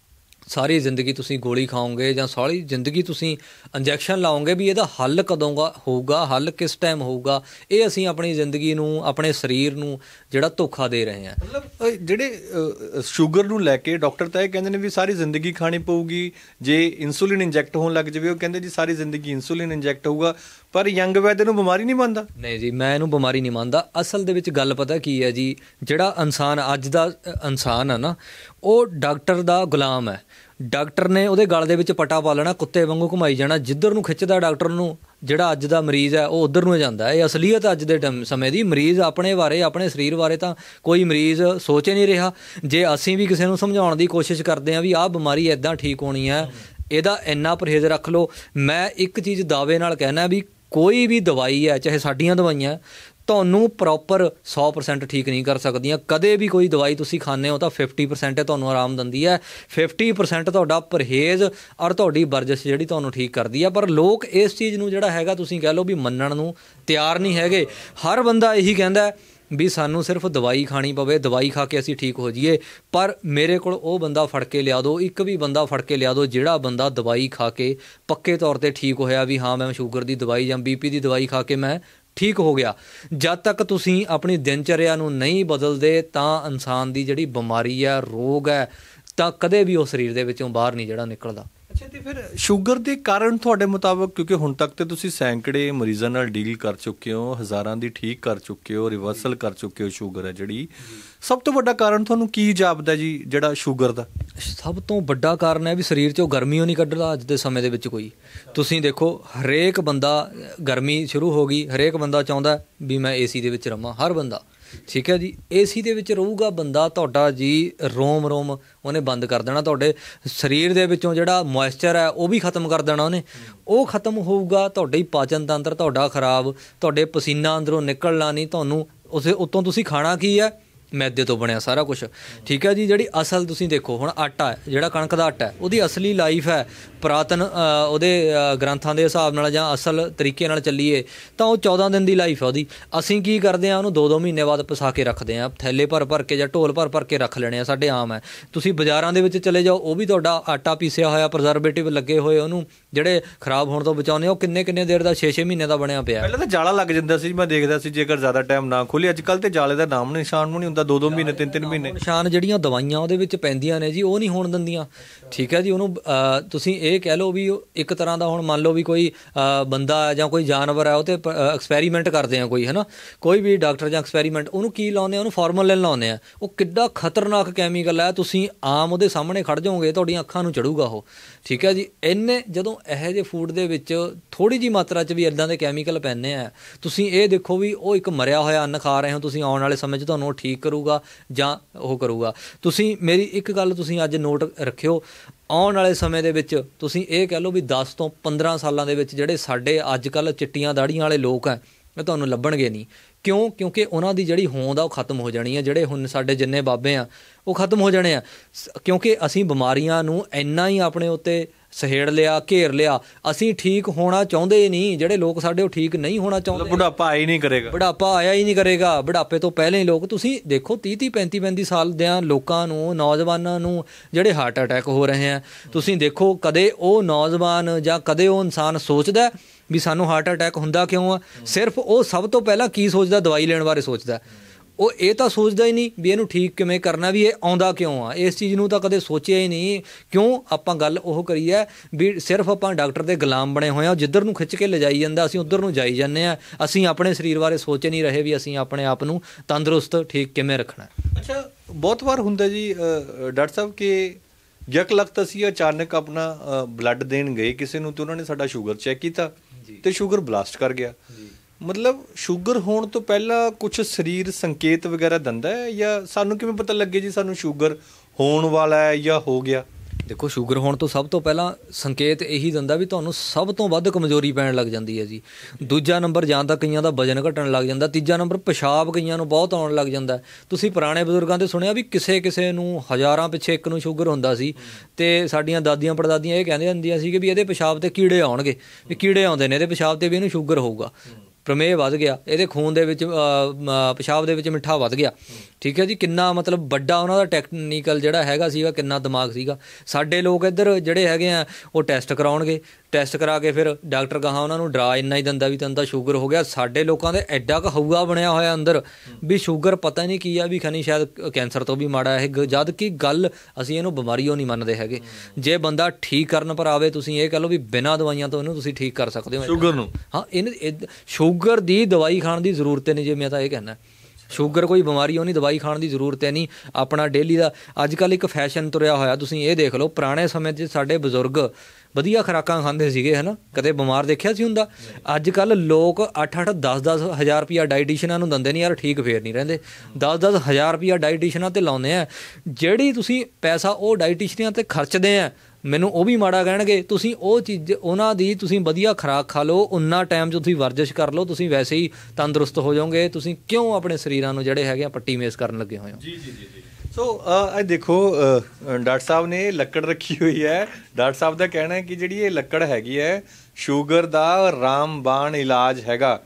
ਸਾਰੀ ਜ਼ਿੰਦਗੀ ਤੁਸੀਂ ਗੋਲੀ ਖਾਓਗੇ ਜਾਂ ਸਾਰੀ ਜ਼ਿੰਦਗੀ ਤੁਸੀਂ ਇੰਜੈਕਸ਼ਨ ਲਾਓਗੇ ਵੀ ਇਹਦਾ ਹੱਲ ਕਦੋਂ ਹੋਊਗਾ, ਹੱਲ ਕਿਸ ਟਾਈਮ ਹੋਊਗਾ। ਇਹ ਅਸੀਂ ਆਪਣੀ ਜ਼ਿੰਦਗੀ ਨੂੰ, ਆਪਣੇ ਸਰੀਰ ਨੂੰ ਜਿਹੜਾ ਧੋਖਾ ਦੇ ਰਹੇ ਹਾਂ। ਮਤਲਬ ਜਿਹੜੇ ਸ਼ੂਗਰ ਨੂੰ ਲੈ ਕੇ ਡਾਕਟਰ ਤਾਂ ਇਹ ਕਹਿੰਦੇ ਨੇ ਵੀ ਸਾਰੀ ਜ਼ਿੰਦਗੀ ਖਾਣੀ ਪਊਗੀ, ਜੇ ਇਨਸੂਲਿਨ ਇੰਜੈਕਟ ਹੋਣ ਲੱਗ ਜਾਵੇ ਉਹ ਕਹਿੰਦੇ ਜੀ ਸਾਰੀ ਜ਼ਿੰਦਗੀ ਇਨਸੂਲਿਨ ਇੰਜੈਕਟ ਹੋਊਗਾ, ਪਰ ਯੰਗ ਵੈਦ ਨੂੰ ਬਿਮਾਰੀ ਨਹੀਂ ਮੰਨਦਾ। ਨਹੀਂ ਜੀ, ਮੈਂ ਇਹਨੂੰ ਬਿਮਾਰੀ ਨਹੀਂ ਮੰਨਦਾ। ਅਸਲ ਦੇ ਵਿੱਚ ਗੱਲ ਪਤਾ ਕੀ ਹੈ ਜੀ, ਜਿਹੜਾ ਇਨਸਾਨ ਅੱਜ ਦਾ ਇਨਸਾਨ ਹੈ ਨਾ, ਉਹ ਡਾਕਟਰ ਦਾ ਗੁਲਾਮ ਹੈ। ਡਾਕਟਰ ਨੇ ਉਹਦੇ ਗਲ ਦੇ ਵਿੱਚ ਪਟਾ ਪਾ ਲੈਣਾ, ਕੁੱਤੇ ਵਾਂਗੂ ਘੁਮਾਈ ਜਾਣਾ, ਜਿੱਧਰ ਨੂੰ ਖਿੱਚਦਾ ਡਾਕਟਰ ਨੂੰ ਜਿਹੜਾ ਅੱਜ ਦਾ ਮਰੀਜ਼ ਹੈ ਉਹ ਉੱਧਰ ਨੂੰ ਜਾਂਦਾ। ਇਹ ਅਸਲੀਅਤ ਅੱਜ ਦੇ ਸਮੇਂ ਦੀ। ਮਰੀਜ਼ ਆਪਣੇ ਬਾਰੇ, ਆਪਣੇ ਸਰੀਰ ਬਾਰੇ ਤਾਂ ਕੋਈ ਮਰੀਜ਼ ਸੋਚ ਹੀ ਨਹੀਂ ਰਿਹਾ। ਜੇ ਅਸੀਂ ਵੀ ਕਿਸੇ ਨੂੰ ਸਮਝਾਉਣ ਦੀ ਕੋਸ਼ਿਸ਼ ਕਰਦੇ ਹਾਂ ਵੀ ਆਹ ਬਿਮਾਰੀ ਇੱਦਾਂ ਠੀਕ ਹੋਣੀ ਹੈ, ਇਹਦਾ ਇੰਨਾ ਪਰਹੇਜ਼ ਰੱਖ ਲਓ। ਮੈਂ ਇੱਕ ਚੀਜ਼ ਦਾਅਵੇ ਨਾਲ ਕਹਿਣਾ ਵੀ ਕੋਈ ਵੀ ਦਵਾਈ ਹੈ, ਚਾਹੇ ਸਾਡੀਆਂ ਦਵਾਈਆਂ, ਤੁਹਾਨੂੰ ਪ੍ਰੋਪਰ 100% ਠੀਕ ਨਹੀਂ ਕਰ ਸਕਦੀਆਂ। ਕਦੇ ਵੀ ਕੋਈ ਦਵਾਈ ਤੁਸੀਂ ਖਾਂਦੇ ਹੋ ਤਾਂ 50% ਤੁਹਾਨੂੰ ਆਰਾਮ ਦਿੰਦੀ ਹੈ, 50% ਤੁਹਾਡਾ ਪਰਹੇਜ਼ ਔਰ ਤੁਹਾਡੀ ਵਰਜਿਸ਼ ਜਿਹੜੀ ਤੁਹਾਨੂੰ ਠੀਕ ਕਰਦੀ ਹੈ। ਪਰ ਲੋਕ ਇਸ ਚੀਜ਼ ਨੂੰ ਜਿਹੜਾ ਹੈਗਾ ਤੁਸੀਂ ਕਹਿ ਲਓ ਵੀ ਮੰਨਣ ਨੂੰ ਤਿਆਰ ਨਹੀਂ ਹੈਗੇ। ਹਰ ਬੰਦਾ ਇਹੀ ਕਹਿੰਦਾ ਵੀ ਸਾਨੂੰ ਸਿਰਫ ਦਵਾਈ ਖਾਣੀ ਪਵੇ, ਦਵਾਈ ਖਾ ਕੇ ਅਸੀਂ ਠੀਕ ਹੋ ਜਾਈਏ। ਪਰ ਮੇਰੇ ਕੋਲ ਉਹ ਬੰਦਾ ਫੜ ਕੇ ਲਿਆ ਦਿਓ, ਇੱਕ ਵੀ ਬੰਦਾ ਫੜ ਕੇ ਲਿਆ ਦਿਓ ਜਿਹੜਾ ਬੰਦਾ ਦਵਾਈ ਖਾ ਕੇ ਪੱਕੇ ਤੌਰ 'ਤੇ ਠੀਕ ਹੋਇਆ ਵੀ ਹਾਂ ਮੈਂ ਸ਼ੂਗਰ ਦੀ ਦਵਾਈ ਜਾਂ BP ਦੀ ਦਵਾਈ ਖਾ ਕੇ ਮੈਂ ਠੀਕ ਹੋ ਗਿਆ। ਜਦ ਤੱਕ ਤੁਸੀਂ ਆਪਣੀ ਦਿਨਚਰਿਆ ਨੂੰ ਨਹੀਂ ਬਦਲਦੇ ਤਾਂ ਇਨਸਾਨ ਦੀ ਜਿਹੜੀ ਬਿਮਾਰੀ ਹੈ, ਰੋਗ ਹੈ, ਤਾਂ ਕਦੇ ਵੀ ਉਹ ਸਰੀਰ ਦੇ ਵਿੱਚੋਂ ਬਾਹਰ ਨਹੀਂ ਜਿਹੜਾ ਨਿਕਲਦਾ। ਅੱਛਾ, ਤੇ ਫਿਰ ਸ਼ੂਗਰ ਦੇ ਕਾਰਨ ਤੁਹਾਡੇ ਮੁਤਾਬਕ, ਕਿਉਂਕਿ ਹੁਣ ਤੱਕ ਤੇ ਤੁਸੀਂ ਸੈਂਕੜੇ ਮਰੀਜ਼ਾਂ ਨਾਲ ਡੀਲ ਕਰ ਚੁੱਕੇ ਹੋ, ਹਜ਼ਾਰਾਂ ਦੀ ਠੀਕ ਕਰ ਚੁੱਕੇ ਹੋ, ਰਿਵਰਸਲ ਕਰ ਚੁੱਕੇ ਹੋ ਸ਼ੂਗਰ ਹੈ ਜਿਹੜੀ, ਸਭ ਤੋਂ ਵੱਡਾ ਕਾਰਨ ਤੁਹਾਨੂੰ ਕੀ ਜਾਪਦਾ ਜੀ ਜਿਹੜਾ ਸ਼ੂਗਰ ਦਾ? ਸਭ ਤੋਂ ਵੱਡਾ ਕਾਰਨ ਹੈ ਵੀ ਸਰੀਰ 'ਚੋਂ ਗਰਮੀ ਉਹ ਨਹੀਂ ਕੱਢਦਾ ਅੱਜ ਦੇ ਸਮੇਂ ਦੇ ਵਿੱਚ ਕੋਈ। ਤੁਸੀਂ ਦੇਖੋ, ਹਰੇਕ ਬੰਦਾ, ਗਰਮੀ ਸ਼ੁਰੂ ਹੋ ਗਈ, ਹਰੇਕ ਬੰਦਾ ਚਾਹੁੰਦਾ ਵੀ ਮੈਂ AC ਦੇ ਵਿੱਚ ਰਵਾਂ, ਹਰ ਬੰਦਾ। ਠੀਕ ਹੈ ਜੀ, AC ਦੇ ਵਿੱਚ ਰਹੂਗਾ ਬੰਦਾ, ਤੁਹਾਡਾ ਜੀ ਰੋਮ ਉਹਨੇ ਬੰਦ ਕਰ ਦੇਣਾ, ਤੁਹਾਡੇ ਸਰੀਰ ਦੇ ਵਿੱਚੋਂ ਜਿਹੜਾ ਮੋਇਸਚਰ ਹੈ ਉਹ ਵੀ ਖਤਮ ਕਰ ਦੇਣਾ ਉਹਨੇ। ਉਹ ਖਤਮ ਹੋਊਗਾ, ਤੁਹਾਡਾ ਹੀ ਪਾਚਨ ਤੰਤਰ ਤੁਹਾਡਾ ਖਰਾਬ, ਤੁਹਾਡੇ ਪਸੀਨਾ ਅੰਦਰੋਂ ਨਿਕਲਣਾ ਨਹੀਂ, ਤੁਹਾਨੂੰ ਉਸੇ ਉੱਤੋਂ ਤੁਸੀਂ ਖਾਣਾ ਕੀ ਹੈ, ਮੈਦੇ ਤੋਂ ਬਣਿਆ ਸਾਰਾ ਕੁਛ। ਠੀਕ ਹੈ ਜੀ, ਜਿਹੜੀ ਅਸਲ ਤੁਸੀਂ ਦੇਖੋ ਹੁਣ ਆਟਾ ਹੈ, ਜਿਹੜਾ ਕਣਕ ਦਾ ਆਟਾ ਹੈ, ਉਹਦੀ ਅਸਲੀ ਲਾਈਫ ਹੈ ਪੁਰਾਤਨ ਉਹਦੇ ਗ੍ਰੰਥਾਂ ਦੇ ਹਿਸਾਬ ਨਾਲ ਜਾਂ ਅਸਲ ਤਰੀਕੇ ਨਾਲ ਚੱਲੀਏ ਤਾਂ ਉਹ 14 ਦਿਨ ਦੀ ਲਾਈਫ ਹੈ ਉਹਦੀ। ਅਸੀਂ ਕੀ ਕਰਦੇ ਹਾਂ, ਉਹਨੂੰ 2-2 ਮਹੀਨੇ ਬਾਅਦ ਪਿਸਾ ਕੇ ਰੱਖਦੇ ਹਾਂ, ਥੈਲੇ ਭਰ ਕੇ ਜਾਂ ਢੋਲ ਭਰ ਕੇ ਰੱਖ ਲੈਣੇ ਆ, ਸਾਡੇ ਆਮ ਹੈ। ਤੁਸੀਂ ਬਾਜ਼ਾਰਾਂ ਦੇ ਵਿੱਚ ਚਲੇ ਜਾਓ, ਉਹ ਵੀ ਤੁਹਾਡਾ ਆਟਾ ਪੀਸਿਆ ਹੋਇਆ, ਪ੍ਰਜ਼ਰਵੇਟਿਵ ਲੱਗੇ ਹੋਏ ਉਹਨੂੰ ਜਿਹੜੇ ਖਰਾਬ ਹੋਣ ਤੋਂ ਬਚਾਉਂਦੇ, ਉਹ ਕਿੰਨੇ ਦੇਰ ਦਾ 6-6 ਮਹੀਨੇ ਦਾ ਬਣਿਆ ਪਿਆ। ਪਹਿਲਾਂ ਤਾਂ ਜਾਲਾ ਲੱਗ ਜਾਂਦਾ ਸੀ, ਮੈਂ ਦੇਖਦਾ ਸੀ ਜੇਕਰ ਜ਼ਿਆਦਾ ਟਾਈਮ ਨਾ ਖੋਲ੍ਹੇ। ਅੱਜ ਕੱਲ੍ਹ ਤੇ ਜਾਲੇ ਦਾ ਨਾਮ ਨਿਸ਼ਾਨ ਵੀ ਨਹੀਂ ਹੁੰਦਾ, 2-2 ਮਹੀਨੇ 3-3 ਮਹੀਨੇ। ਨਿਸ਼ਾਨ ਜਿਹੜੀਆਂ ਦਵਾਈਆਂ ਉਹਦੇ ਵਿੱਚ ਪੈਂਦੀਆਂ ਨੇ ਜੀ, ਉਹ ਨਹੀਂ ਹੋਣ ਦਿੰਦੀਆਂ। ਠੀਕ ਹੈ ਜੀ, ਉਹਨੂੰ ਤੁਸੀਂ ਇਹ ਕਹਿ ਲਓ ਵੀ ਇੱਕ ਤਰ੍ਹਾਂ ਦਾ, ਹੁਣ ਮੰਨ ਲਓ ਵੀ ਕੋਈ ਬੰਦਾ ਜਾਂ ਕੋਈ ਜਾਨਵਰ ਹੈ, ਉਹ 'ਤੇ ਐਕਸਪੈਰੀਮੈਂਟ ਕਰਦੇ ਆ ਕੋਈ, ਹੈ ਨਾ, ਕੋਈ ਵੀ ਡਾਕਟਰ ਜਾਂ ਐਕਸਪੈਰੀਮੈਂਟ, ਉਹਨੂੰ ਕੀ ਲਾਉਂਦੇ ਆ, ਉਹਨੂੰ ਫਾਰਮੂਲਿਨ ਲਾਉਂਦੇ ਆ। ਉਹ ਕਿੱਡਾ ਖਤਰਨਾਕ ਕੈਮੀਕਲ ਹੈ, ਤੁਸੀਂ ਆਮ ਉਹਦੇ ਸਾਹਮਣੇ ਖੜ ਜਾਓਗੇ ਤੁਹਾਡੀਆਂ ਅੱਖਾਂ ਨੂੰ ਚੜੂਗਾ ਉਹ। ਠੀਕ ਹੈ ਜੀ, ਜਦੋਂ ਇਹੋ ਜਿਹੇ ਫੂਡ ਦੇ ਵਿੱਚ ਥੋੜ੍ਹੀ ਜਿਹੀ ਮਾਤਰਾ 'ਚ ਵੀ ਇੱਦਾਂ ਦੇ ਕੈਮੀਕਲ ਪੈਂਦੇ ਆ, ਤੁਸੀਂ ਇਹ ਦੇਖੋ ਵੀ ਉਹ ਇੱਕ ਮਰਿਆ ਹੋਇਆ ਅੰਨ ਖਾ ਰਹੇ ਹੋ ਤੁਸੀਂ। ਆਉਣ ਵਾਲੇ ਸਮੇਂ 'ਚ ਤੁਹਾਨੂੰ ਉਹ ਠੀਕ ਕਰੂਗਾ ਜਾਂ ਉਹ ਕਰੂਗਾ? ਤੁਸੀਂ ਮੇਰੀ ਇੱਕ ਗੱਲ ਤੁਸੀਂ ਅੱਜ ਨੋਟ ਰੱਖਿਓ, ਆਉਣ ਵਾਲੇ ਸਮੇਂ ਦੇ ਵਿੱਚ ਤੁਸੀਂ ਇਹ ਕਹਿ ਲਓ ਵੀ 10 ਤੋਂ 15 ਸਾਲਾਂ ਦੇ ਵਿੱਚ ਜਿਹੜੇ ਸਾਡੇ ਅੱਜ ਕੱਲ੍ਹ ਚਿੱਟੀਆਂ ਦਾੜੀਆਂ ਵਾਲੇ ਲੋਕ ਹੈ, ਇਹ ਤੁਹਾਨੂੰ ਲੱਭਣਗੇ ਨਹੀਂ। ਕਿਉਂ? ਕਿਉਂਕਿ ਉਹਨਾਂ ਦੀ ਜਿਹੜੀ ਹੋਂਦ ਆ ਉਹ ਖਤਮ ਹੋ ਜਾਣੀ ਹੈ। ਜਿਹੜੇ ਹੁਣ ਸਾਡੇ ਜਿੰਨੇ ਬਾਬੇ ਆ ਉਹ ਖਤਮ ਹੋ ਜਾਣੇ ਆ, ਕਿਉਂਕਿ ਅਸੀਂ ਬਿਮਾਰੀਆਂ ਨੂੰ ਇੰਨਾ ਹੀ ਆਪਣੇ ਉੱਤੇ ਸਹੇੜ ਲਿਆ, ਘੇਰ ਲਿਆ। ਅਸੀਂ ਠੀਕ ਹੋਣਾ ਚਾਹੁੰਦੇ ਹੀ ਨਹੀਂ, ਜਿਹੜੇ ਲੋਕ ਸਾਡੇ ਉਹ ਠੀਕ ਨਹੀਂ ਹੋਣਾ ਚਾਹੁੰਦੇ। ਬੁਢਾਪਾ ਆਇਆ ਹੀ ਨਹੀਂ ਕਰੇਗਾ, ਬੁਢਾਪਾ ਆਇਆ ਹੀ ਨਹੀਂ ਕਰੇਗਾ। ਬੁਢਾਪੇ ਤੋਂ ਪਹਿਲੇ ਹੀ ਲੋਕ, ਤੁਸੀਂ ਦੇਖੋ 30-30 35-35 ਸਾਲ ਦਿਆਂ ਲੋਕਾਂ ਨੂੰ, ਨੌਜਵਾਨਾਂ ਨੂੰ ਜਿਹੜੇ ਹਾਰਟ ਅਟੈਕ ਹੋ ਰਹੇ ਆ, ਤੁਸੀਂ ਦੇਖੋ ਕਦੇ ਉਹ ਨੌਜਵਾਨ ਜਾਂ ਕਦੇ ਉਹ ਇਨਸਾਨ ਸੋਚਦਾ ਵੀ ਸਾਨੂੰ ਹਾਰਟ ਅਟੈਕ ਹੁੰਦਾ ਕਿਉਂ ਆ? ਸਿਰਫ ਉਹ ਸਭ ਤੋਂ ਪਹਿਲਾਂ ਕੀ ਸੋਚਦਾ? ਦਵਾਈ ਲੈਣ ਬਾਰੇ ਸੋਚਦਾ। ਉਹ ਇਹ ਤਾਂ ਸੋਚਦਾ ਹੀ ਨਹੀਂ ਵੀ ਇਹਨੂੰ ਠੀਕ ਕਿਵੇਂ ਕਰਨਾ, ਵੀ ਇਹ ਆਉਂਦਾ ਕਿਉਂ ਆ। ਇਸ ਚੀਜ਼ ਨੂੰ ਤਾਂ ਕਦੇ ਸੋਚਿਆ ਹੀ ਨਹੀਂ। ਕਿਉਂ? ਆਪਾਂ ਗੱਲ ਉਹ ਕਰੀ ਹੈ ਵੀ ਸਿਰਫ ਆਪਾਂ ਡਾਕਟਰ ਦੇ ਗੁਲਾਮ ਬਣੇ ਹੋਏ ਹਾਂ, ਜਿੱਧਰ ਨੂੰ ਖਿੱਚ ਕੇ ਲਿਜਾਈ ਜਾਂਦਾ ਅਸੀਂ ਉੱਧਰ ਨੂੰ ਜਾਈ ਜਾਂਦੇ ਹਾਂ। ਅਸੀਂ ਆਪਣੇ ਸਰੀਰ ਬਾਰੇ ਸੋਚ ਨਹੀਂ ਰਹੇ ਵੀ ਅਸੀਂ ਆਪਣੇ ਆਪ ਨੂੰ ਤੰਦਰੁਸਤ ਠੀਕ ਕਿਵੇਂ ਰੱਖਣਾ। ਅੱਛਾ, ਬਹੁਤ ਵਾਰ ਹੁੰਦਾ ਜੀ ਡਾਕਟਰ ਸਾਹਿਬ ਕਿ ਯਕ ਲਗਤ ਅਸੀਂ ਅਚਾਨਕ ਆਪਣਾ ਬਲੱਡ ਦੇਣ ਗਏ ਕਿਸੇ ਨੂੰ, ਤੇ ਉਹਨਾਂ ਨੇ ਸਾਡਾ ਸ਼ੂਗਰ ਚੈੱਕ ਕੀਤਾ ਤੇ ਸ਼ੂਗਰ ਬਲਾਸਟ ਕਰ ਗਿਆ। ਮਤਲਬ ਸ਼ੂਗਰ ਹੋਣ ਤੋਂ ਪਹਿਲਾਂ ਕੁਝ ਸਰੀਰ ਸੰਕੇਤ ਵਗੈਰਾ ਦਿੰਦਾ ਹੈ, ਜਾਂ ਸਾਨੂੰ ਕਿਵੇਂ ਪਤਾ ਲੱਗੇ ਜੀ ਸਾਨੂੰ ਸ਼ੂਗਰ ਹੋਣ ਵਾਲਾ ਹੈ ਜਾਂ ਹੋ ਗਿਆ? ਦੇਖੋ, ਸ਼ੂਗਰ ਹੋਣ ਤੋਂ ਸਭ ਤੋਂ ਪਹਿਲਾਂ ਸੰਕੇਤ ਇਹੀ ਦਿੰਦਾ ਵੀ ਤੁਹਾਨੂੰ ਸਭ ਤੋਂ ਵੱਧ ਕਮਜ਼ੋਰੀ ਪੈਣ ਲੱਗ ਜਾਂਦੀ ਹੈ ਜੀ। ਦੂਜਾ ਨੰਬਰ ਜਾਂ ਤਾਂ ਕਈਆਂ ਦਾ ਵਜਨ ਘਟਣ ਲੱਗ ਜਾਂਦਾ। ਤੀਜਾ ਨੰਬਰ ਪਿਸ਼ਾਬ ਕਈਆਂ ਨੂੰ ਬਹੁਤ ਆਉਣ ਲੱਗ ਜਾਂਦਾ। ਤੁਸੀਂ ਪੁਰਾਣੇ ਬਜ਼ੁਰਗਾਂ ਦੇ ਸੁਣਿਆ ਵੀ ਕਿਸੇ ਨੂੰ ਹਜ਼ਾਰਾਂ ਪਿੱਛੇ ਇੱਕ ਨੂੰ ਸ਼ੂਗਰ ਹੁੰਦਾ ਸੀ, ਅਤੇ ਸਾਡੀਆਂ ਦਾਦੀਆਂ ਪੜਦਾਦੀਆਂ ਇਹ ਕਹਿੰਦੀਆਂ ਹੁੰਦੀਆਂ ਸੀ ਕਿ ਵੀ ਇਹਦੇ ਪਿਸ਼ਾਬ 'ਤੇ ਕੀੜੇ ਆਉਣਗੇ, ਵੀ ਕੀੜੇ ਆਉਂਦੇ ਨੇ ਇਹਦੇ ਪਿਸ਼ਾਬ 'ਤੇ ਵੀ ਇਹਨੂੰ ਸ਼ੂਗਰ ਹੋਊਗਾ। ਪ੍ਰਮੇਹ ਵੱਧ ਗਿਆ, ਇਹਦੇ ਖੂਨ ਦੇ ਵਿੱਚ ਪਿਸ਼ਾਬ ਦੇ ਵਿੱਚ ਮਿੱਠਾ ਵੱਧ ਗਿਆ। ਠੀਕ ਹੈ ਜੀ, ਕਿੰਨਾ ਮਤਲਬ ਵੱਡਾ ਉਹਨਾਂ ਦਾ ਟੈਕਨੀਕਲ ਜਿਹੜਾ ਹੈਗਾ ਸੀਗਾ, ਕਿੰਨਾ ਦਿਮਾਗ ਸੀਗਾ। ਸਾਡੇ ਲੋਕ ਇੱਧਰ ਜਿਹੜੇ ਹੈਗੇ ਆ ਉਹ ਟੈਸਟ ਕਰਾਉਣਗੇ, ਟੈਸਟ ਕਰਾ ਕੇ ਫਿਰ ਡਾਕਟਰ ਕਹਾਂ ਉਹਨਾਂ ਨੂੰ ਡਰਾ ਇੰਨਾ ਹੀ ਦਿੰਦਾ ਵੀ ਤੈਨੂੰ ਤਾਂ ਸ਼ੂਗਰ ਹੋ ਗਿਆ। ਸਾਡੇ ਲੋਕਾਂ ਦੇ ਐਡਾ ਕੁ ਹਊਆ ਬਣਿਆ ਹੋਇਆ ਅੰਦਰ ਵੀ ਸ਼ੂਗਰ ਪਤਾ ਨਹੀਂ ਕੀ ਆ, ਵੀ ਖਨੀ ਸ਼ਾਇਦ ਕੈਂਸਰ ਤੋਂ ਵੀ ਮਾੜਾ ਇਹ, ਜਦ ਕਿ ਗੱਲ ਅਸੀਂ ਇਹਨੂੰ ਬਿਮਾਰੀ ਉਹ ਨਹੀਂ ਮੰਨਦੇ ਹੈਗੇ। ਜੇ ਬੰਦਾ ਠੀਕ ਕਰਨ ਪਰ ਆਵੇ, ਤੁਸੀਂ ਇਹ ਕਹਿ ਲਓ ਵੀ ਬਿਨਾਂ ਦਵਾਈਆਂ ਤੋਂ ਇਹਨੂੰ ਤੁਸੀਂ ਠੀਕ ਕਰ ਸਕਦੇ ਹੋ ਸ਼ੂਗਰ ਨੂੰ। ਹਾਂ, ਸ਼ੂਗਰ ਦੀ ਦਵਾਈ ਖਾਣ ਦੀ ਜ਼ਰੂਰਤ ਨਹੀਂ ਜੇ, ਮੈਂ ਤਾਂ ਇਹ ਕਹਿਣਾ। ਸ਼ੂਗਰ ਕੋਈ ਬਿਮਾਰੀ ਉਹ ਨਹੀਂ, ਦਵਾਈ ਖਾਣ ਦੀ ਜ਼ਰੂਰਤ ਹੈ ਨਹੀਂ। ਆਪਣਾ ਡੇਲੀ ਦਾ ਅੱਜ ਕੱਲ੍ਹ ਇੱਕ ਫੈਸ਼ਨ ਤੁਰਿਆ ਹੋਇਆ, ਤੁਸੀਂ ਇਹ ਦੇਖ ਲਓ ਪੁਰਾਣੇ ਸਮੇਂ 'ਚ ਸਾਡੇ ਬਜ਼ੁਰਗ ਵਧੀਆ ਖੁਰਾਕਾਂ ਖਾਂਦੇ ਸੀਗੇ, ਹੈ ਨਾ, ਕਦੇ ਬਿਮਾਰ ਦੇਖਿਆ ਸੀ ਹੁੰਦਾ। ਅੱਜ ਕੱਲ੍ਹ ਲੋਕ 8-8, 10-10 ਹਜ਼ਾਰ ਰੁਪਈਆ ਡਾਈਟੀਸ਼ੀਅਨਾਂ ਨੂੰ ਦਿੰਦੇ ਨੇ, ਯਾਰ ਠੀਕ ਫੇਰ ਨਹੀਂ ਰਹਿੰਦੇ। 10-10 ਹਜ਼ਾਰ ਰੁਪਈਆ ਡਾਈਟੀਸ਼ੀਅਨਾਂ 'ਤੇ ਲਾਉਂਦੇ ਆ। ਜਿਹੜੀ ਤੁਸੀਂ ਪੈਸਾ ਉਹ ਡਾਈਟੀਸ਼ੀਅਨਾਂ 'ਤੇ ਖਰਚਦੇ ਆ, ਮੈਨੂੰ ਉਹ ਵੀ ਮਾੜਾ ਕਹਿਣਗੇ। ਤੁਸੀਂ ਉਹ ਚੀਜ਼ ਉਹਨਾਂ ਦੀ ਤੁਸੀਂ ਵਧੀਆ ਖੁਰਾਕ ਖਾ ਲਓ, ਉਨਾ ਟਾਈਮ 'ਚ ਤੁਸੀਂ ਵਰਜਿਸ਼ ਕਰ ਲਓ, ਤੁਸੀਂ ਵੈਸੇ ਹੀ ਤੰਦਰੁਸਤ ਹੋ ਜਾਓਗੇ। ਤੁਸੀਂ ਕਿਉਂ ਆਪਣੇ ਸਰੀਰਾਂ ਨੂੰ ਜਿਹੜੇ ਹੈਗੇ ਆ ਪੱਟੀ ਮੇਸ ਕਰਨ ਲੱਗੇ ਹੋਏ ਹੋ? ਜੀ ਜੀ ਜੀ। ਸੋ ਇਹ ਦੇਖੋ, ਡਾਕਟਰ ਸਾਹਿਬ ਨੇ ਲੱਕੜ ਰੱਖੀ ਹੋਈ ਹੈ। ਡਾਕਟਰ ਸਾਹਿਬ ਦਾ ਕਹਿਣਾ ਹੈ ਕਿ ਜਿਹੜੀ ਇਹ ਲੱਕੜ ਹੈਗੀ ਹੈ ਸ਼ੂਗਰ ਦਾ ਰਾਮਬਾਣ ਇਲਾਜ ਹੈਗਾ,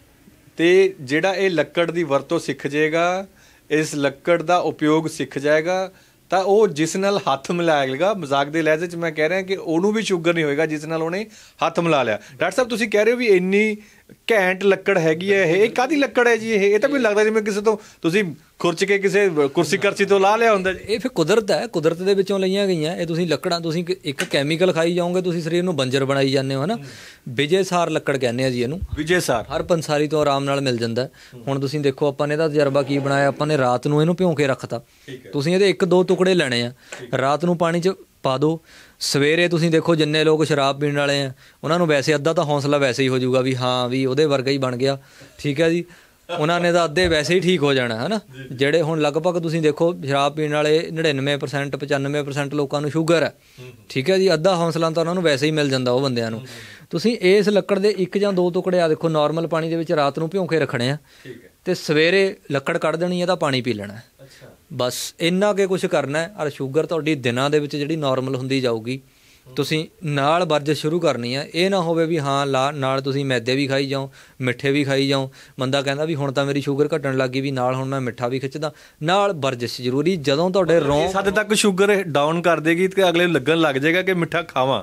ਅਤੇ ਜਿਹੜਾ ਇਹ ਲੱਕੜ ਦੀ ਵਰਤੋਂ ਸਿੱਖ ਜਾਏਗਾ, ਇਸ ਲੱਕੜ ਦਾ ਉਪਯੋਗ ਸਿੱਖ ਜਾਏਗਾ, ਤਾਂ ਉਹ ਜਿਸ ਨਾਲ ਹੱਥ ਮਿਲਾਏਗਾ, ਮਜ਼ਾਕ ਦੇ ਲਹਿਜੇ 'ਚ ਮੈਂ ਕਹਿ ਰਿਹਾ ਕਿ ਉਹਨੂੰ ਵੀ ਸ਼ੂਗਰ ਨਹੀਂ ਹੋਏਗਾ ਜਿਸ ਨਾਲ ਉਹਨੇ ਹੱਥ ਮਿਲਾ ਲਿਆ। ਡਾਕਟਰ ਸਾਹਿਬ ਤੁਸੀਂ ਕਹਿ ਰਹੇ ਹੋ ਵੀ ਇੰਨੀ ਘੈਂਟ ਲੱਕੜ ਹੈਗੀ ਹੈ ਇਹ ਕਾਹਦੀ ਲੱਕੜ ਹੈ ਜੀ? ਇਹ ਤਾਂ ਮੈਨੂੰ ਲੱਗਦਾ ਜਿਵੇਂ ਕਿਸੇ ਤੋਂ ਤੁਸੀਂ ਖੁਰਚ ਕੇ ਕਿਸੇ ਕੁਰਸੀ ਕਰਸੀ ਤੋਂ ਲਾ ਲਿਆ ਹੁੰਦਾ। ਇਹ ਫਿਰ ਕੁਦਰਤ ਹੈ, ਕੁਦਰਤ ਦੇ ਵਿੱਚੋਂ ਲਈਆਂ ਗਈਆਂ ਇਹ। ਤੁਸੀਂ ਲੱਕੜਾਂ, ਤੁਸੀਂ ਇੱਕ ਕੈਮੀਕਲ ਖਾਈ ਜਾਓਗੇ, ਤੁਸੀਂ ਸਰੀਰ ਨੂੰ ਬੰਜਰ ਬਣਾਈ ਜਾਂਦੇ ਹੋ, ਹੈ ਨਾ। ਵਿਜੇਸਾਰ ਲੱਕੜ ਕਹਿੰਦੇ ਆ ਜੀ ਇਹਨੂੰ। ਵਿਜੇਸਾਰ ਹਰ ਪੰਸਾਰੀ ਤੋਂ ਆਰਾਮ ਨਾਲ ਮਿਲ ਜਾਂਦਾ। ਹੁਣ ਤੁਸੀਂ ਦੇਖੋ, ਆਪਾਂ ਨੇ ਇਹਦਾ ਤਜਰਬਾ ਕੀ ਬਣਾਇਆ, ਆਪਾਂ ਨੇ ਰਾਤ ਨੂੰ ਇਹਨੂੰ ਭਿਉਂ ਕੇ ਰੱਖਤਾ। ਤੁਸੀਂ ਇਹਦੇ 1-2 ਟੁਕੜੇ ਲੈਣੇ ਆ, ਰਾਤ ਨੂੰ ਪਾਣੀ 'ਚ ਪਾ ਦਿਓ। ਸਵੇਰੇ ਤੁਸੀਂ ਦੇਖੋ, ਜਿੰਨੇ ਲੋਕ ਸ਼ਰਾਬ ਪੀਣ ਵਾਲੇ ਆ ਉਹਨਾਂ ਨੂੰ ਵੈਸੇ ਅੱਧਾ ਤਾਂ ਹੌਸਲਾ ਵੈਸੇ ਹੀ ਹੋ ਜਾਊਗਾ ਵੀ ਹਾਂ ਵੀ ਉਹਦੇ ਵਰਗਾ ਹੀ ਬਣ ਗਿਆ। ਠੀਕ ਹੈ ਜੀ, ਉਹਨਾਂ ਨੇ ਤਾਂ ਅੱਧੇ ਵੈਸੇ ਹੀ ਠੀਕ ਹੋ ਜਾਣਾ, ਹੈ ਨਾ। ਜਿਹੜੇ ਹੁਣ ਲਗਭਗ ਤੁਸੀਂ ਦੇਖੋ ਸ਼ਰਾਬ ਪੀਣ ਵਾਲੇ 99%, 95% ਲੋਕਾਂ ਨੂੰ ਸ਼ੂਗਰ ਹੈ। ਠੀਕ ਹੈ ਜੀ, ਅੱਧਾ ਹੌਸਲਾ ਤਾਂ ਉਹਨਾਂ ਨੂੰ ਵੈਸੇ ਹੀ ਮਿਲ ਜਾਂਦਾ ਉਹ ਬੰਦਿਆਂ ਨੂੰ। ਤੁਸੀਂ ਇਸ ਲੱਕੜ ਦੇ 1 ਜਾਂ 2 ਟੁਕੜੇ ਆ ਦੇਖੋ, ਨਾਰਮਲ ਪਾਣੀ ਦੇ ਵਿੱਚ ਰਾਤ ਨੂੰ ਭਿਉਂ ਕੇ ਰੱਖਣੇ ਆ, ਅਤੇ ਸਵੇਰੇ ਲੱਕੜ ਕੱਢ ਦੇਣੀ ਹੈ ਤਾਂ ਪਾਣੀ ਪੀ ਲੈਣਾ। ਬਸ ਇੰਨਾ ਕੁ ਕੁਛ ਕਰਨਾ ਹੈ, ਔਰ ਸ਼ੂਗਰ ਤੁਹਾਡੀ ਦਿਨਾਂ ਦੇ ਵਿੱਚ ਜਿਹੜੀ ਨਾਰਮਲ ਹੁੰਦੀ ਜਾਊਗੀ। ਤੁਸੀਂ ਨਾਲ ਵਰਜਿਸ਼ ਸ਼ੁਰੂ ਕਰਨੀ ਹੈ। ਇਹ ਨਾ ਹੋਵੇ ਵੀ ਹਾਂ ਨਾਲ ਤੁਸੀਂ ਮੈਦੇ ਵੀ ਖਾਈ ਜਾਓ, ਮਿੱਠੇ ਵੀ ਖਾਈ ਜਾਓ। ਬੰਦਾ ਕਹਿੰਦਾ ਵੀ ਹੁਣ ਤਾਂ ਮੇਰੀ ਸ਼ੂਗਰ ਘਟਣ ਲੱਗ ਗਈ, ਵੀ ਨਾਲ ਹੁਣ ਮੈਂ ਮਿੱਠਾ ਵੀ ਖਿੱਚਦਾ। ਨਾਲ ਵਰਜਿਸ਼ ਜ਼ਰੂਰੀ। ਜਦੋਂ ਤੁਹਾਡੇ ਹੱਦ ਤੱਕ ਸ਼ੂਗਰ ਡਾਊਨ ਕਰ ਦੇਗੀ ਤੇ ਅਗਲੇ ਨੂੰ ਲੱਗਣ ਲੱਗ ਜਾਏਗਾ ਕਿ ਮਿੱਠਾ ਖਾਵਾਂ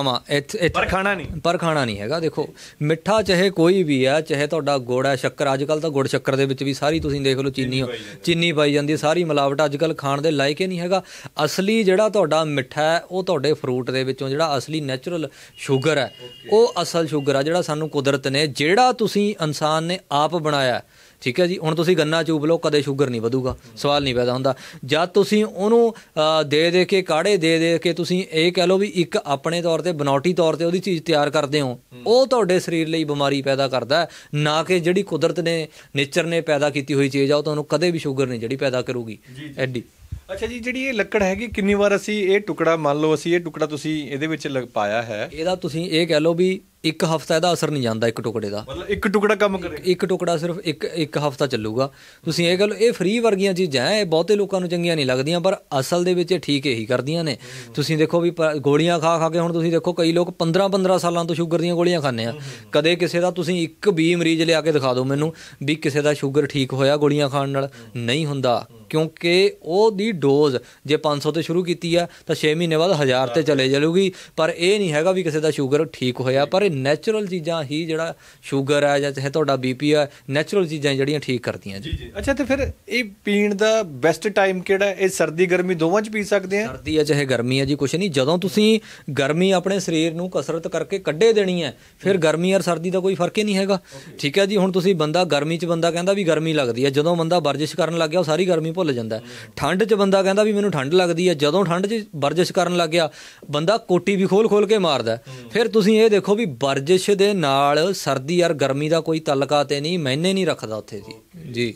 ਪਰ ਖਾਣਾ ਨਹੀਂ ਹੈਗਾ। ਦੇਖੋ, ਮਿੱਠਾ ਚਾਹੇ ਕੋਈ ਵੀ ਆ, ਚਾਹੇ ਤੁਹਾਡਾ ਗੁੜ ਹੈ, ਸ਼ੱਕਰ। ਅੱਜ ਕੱਲ੍ਹ ਤਾਂ ਗੁੜ ਸ਼ੱਕਰ ਦੇ ਵਿੱਚ ਵੀ ਸਾਰੀ ਤੁਸੀਂ ਦੇਖ ਲਓ ਚੀਨੀ ਪਾਈ ਜਾਂਦੀ ਹੈ। ਸਾਰੀ ਮਿਲਾਵਟ ਅੱਜ ਕੱਲ੍ਹ ਖਾਣ ਦੇ ਲਾਇਕ ਹੀ ਨਹੀਂ ਹੈਗਾ। ਅਸਲੀ ਜਿਹੜਾ ਤੁਹਾਡਾ ਮਿੱਠਾ ਹੈ ਉਹ ਤੁਹਾਡੇ ਫਰੂਟ ਦੇ ਵਿੱਚੋਂ ਜਿਹੜਾ ਅਸਲੀ ਨੈਚੁਰਲ ਸ਼ੂਗਰ ਹੈ, ਉਹ ਅਸਲ ਸ਼ੂਗਰ ਆ ਜਿਹੜਾ ਸਾਨੂੰ ਕੁਦਰਤ ਨੇ, ਜਿਹੜਾ ਤੁਸੀਂ ਇਨਸਾਨ ਨੇ ਆਪ ਬਣਾਇਆ। ਠੀਕ ਹੈ ਜੀ, ਹੁਣ ਤੁਸੀਂ ਗੰਨਾ ਚੂਪ ਲਓ, ਕਦੇ ਸ਼ੂਗਰ ਨਹੀਂ ਵਧੂਗਾ, ਸਵਾਲ ਨਹੀਂ ਪੈਦਾ ਹੁੰਦਾ। ਜਦ ਤੁਸੀਂ ਉਹਨੂੰ ਦੇ ਕੇ ਕਾੜੇ ਦੇ ਕੇ ਤੁਸੀਂ ਇਹ ਕਹਿ ਲਓ ਵੀ ਇੱਕ ਆਪਣੇ ਤੌਰ 'ਤੇ ਬਨਾਵਟੀ ਤੌਰ 'ਤੇ ਉਹਦੀ ਚੀਜ਼ ਤਿਆਰ ਕਰਦੇ ਹੋ, ਉਹ ਤੁਹਾਡੇ ਸਰੀਰ ਲਈ ਬਿਮਾਰੀ ਪੈਦਾ ਕਰਦਾ, ਨਾ ਕਿ ਜਿਹੜੀ ਕੁਦਰਤ ਨੇ, ਨੇਚਰ ਨੇ ਪੈਦਾ ਕੀਤੀ ਹੋਈ ਚੀਜ਼ ਆ ਉਹ ਤੁਹਾਨੂੰ ਕਦੇ ਵੀ ਸ਼ੂਗਰ ਨਹੀਂ ਜਿਹੜੀ ਪੈਦਾ ਕਰੂਗੀ ਐਡੀ। ਅੱਛਾ ਜੀ, ਜਿਹੜੀ ਇਹ ਲੱਕੜ ਹੈਗੀ, ਕਿੰਨੀ ਵਾਰ ਅਸੀਂ ਇਹ ਟੁਕੜਾ, ਮੰਨ ਲਓ ਅਸੀਂ ਇਹ ਟੁਕੜਾ ਤੁਸੀਂ ਇਹਦੇ ਵਿੱਚ ਪਾਇਆ ਹੈ, ਇਹਦਾ ਤੁਸੀਂ ਇਹ ਕਹਿ ਲਓ ਵੀ 1 ਹਫ਼ਤਾ ਇਹਦਾ ਅਸਰ ਨਹੀਂ ਜਾਂਦਾ ਇੱਕ ਟੁਕੜੇ ਦਾ। ਮਤਲਬ ਇੱਕ ਟੁਕੜਾ ਕੰਮ ਕਰੇ, ਇੱਕ ਟੁਕੜਾ ਸਿਰਫ ਇੱਕ ਹਫ਼ਤਾ ਚੱਲੂਗਾ। ਤੁਸੀਂ ਇਹ ਗੱਲ, ਇਹ ਫ੍ਰੀ ਵਰਗੀਆਂ ਚੀਜ਼ਾਂ ਹੈ, ਇਹ ਬਹੁਤੇ ਲੋਕਾਂ ਨੂੰ ਚੰਗੀਆਂ ਨਹੀਂ ਲੱਗਦੀਆਂ, ਪਰ ਅਸਲ ਦੇ ਵਿੱਚ ਇਹ ਠੀਕ ਇਹੀ ਕਰਦੀਆਂ ਨੇ। ਤੁਸੀਂ ਦੇਖੋ ਵੀ ਗੋਲੀਆਂ ਖਾ ਕੇ ਹੁਣ ਤੁਸੀਂ ਦੇਖੋ ਕਈ ਲੋਕ 15-15 ਸਾਲਾਂ ਤੋਂ ਸ਼ੂਗਰ ਦੀਆਂ ਗੋਲੀਆਂ ਖਾਂਦੇ ਆ। ਕਦੇ ਕਿਸੇ ਦਾ ਤੁਸੀਂ ਇੱਕ ਵੀ ਮਰੀਜ਼ ਲਿਆ ਕੇ ਦਿਖਾ ਦਿਓ ਮੈਨੂੰ ਵੀ ਕਿਸੇ ਦਾ ਸ਼ੂਗਰ ਠੀਕ ਹੋਇਆ ਗੋਲੀਆਂ ਖਾਣ ਨਾਲ। ਨਹੀਂ ਹੁੰਦਾ, ਕਿਉਂਕਿ ਉਹਦੀ ਡੋਜ਼ ਜੇ 500 ਤੇ ਸ਼ੁਰੂ ਕੀਤੀ ਆ ਤਾਂ 6 ਮਹੀਨੇ ਬਾਅਦ 1000 ਤੇ ਚਲੇ ਜਾਊਗੀ। ਪਰ ਇਹ ਨਹੀਂ ਹੈਗਾ ਵੀ ਕਿਸੇ ਦਾ ਸ਼ੂਗਰ ਠੀਕ ਹੋਇਆ। ਪਰ ਨੈਚੁਰਲ ਚੀਜ਼ਾਂ ਹੀ, ਜਿਹੜਾ ਸ਼ੂਗਰ ਹੈ ਜਾਂ ਚਾਹੇ ਤੁਹਾਡਾ BP ਹੈ, ਨੈਚੁਰਲ ਚੀਜ਼ਾਂ ਜਿਹੜੀਆਂ ਠੀਕ ਕਰਦੀਆਂ ਜੀ। ਅੱਛਾ, ਤੇ ਫਿਰ ਇਹ ਪੀਣ ਦਾ ਬੈਸਟ ਟਾਈਮ ਕਿਹੜਾ? ਇਹ ਸਰਦੀ ਗਰਮੀ ਦੋਵਾਂ 'ਚ ਪੀ ਸਕਦੇ ਆ? ਸਰਦੀ ਹੈ ਚਾਹੇ ਗਰਮੀ ਹੈ ਜੀ, ਕੁਛ ਨਹੀਂ। ਜਦੋਂ ਤੁਸੀਂ ਗਰਮੀ ਆਪਣੇ ਸਰੀਰ ਨੂੰ ਕਸਰਤ ਕਰਕੇ ਕੱਢੇ ਦੇਣੀ ਹੈ, ਫਿਰ ਗਰਮੀ ਔਰ ਸਰਦੀ ਦਾ ਕੋਈ ਫਰਕ ਹੀ ਨਹੀਂ ਹੈਗਾ। ਠੀਕ ਹੈ ਜੀ, ਹੁਣ ਤੁਸੀਂ ਬੰਦਾ ਗਰਮੀ 'ਚ ਬੰਦਾ ਕਹਿੰਦਾ ਵੀ ਗਰਮੀ ਲੱਗਦੀ ਹੈ, ਜਦੋਂ ਬੰਦਾ ਵਰਜਿਸ਼ ਕਰਨ ਲੱਗ ਗਿਆ ਉਹ ਸਾਰੀ ਗਰਮੀ ਭੁੱਲ ਜਾਂਦਾ। ਠੰਡ 'ਚ ਬੰਦਾ ਕਹਿੰਦਾ ਵੀ ਮੈਨੂੰ ਠੰਡ ਲੱਗਦੀ ਹੈ, ਜਦੋਂ ਠੰਡ 'ਚ ਵਰਜਿਸ਼ ਕਰਨ ਲੱਗ ਗਿਆ ਬੰਦਾ ਕੋਟੀ ਵੀ ਖੋਲ ਕੇ ਮਾਰਦਾ। ਫਿਰ ਤੁਸੀਂ ਇਹ ਦੇਖੋ ਵੀ ਵਰਜਿਸ਼ ਦੇ ਨਾਲ ਸਰਦੀ ਯਾਰ ਗਰਮੀ ਦਾ ਕੋਈ ਤਲਕਾ ਤੇ ਨਹੀਂ, ਮੈਨੇ ਨਹੀਂ ਰੱਖਦਾ ਉੱਥੇ ਜੀ।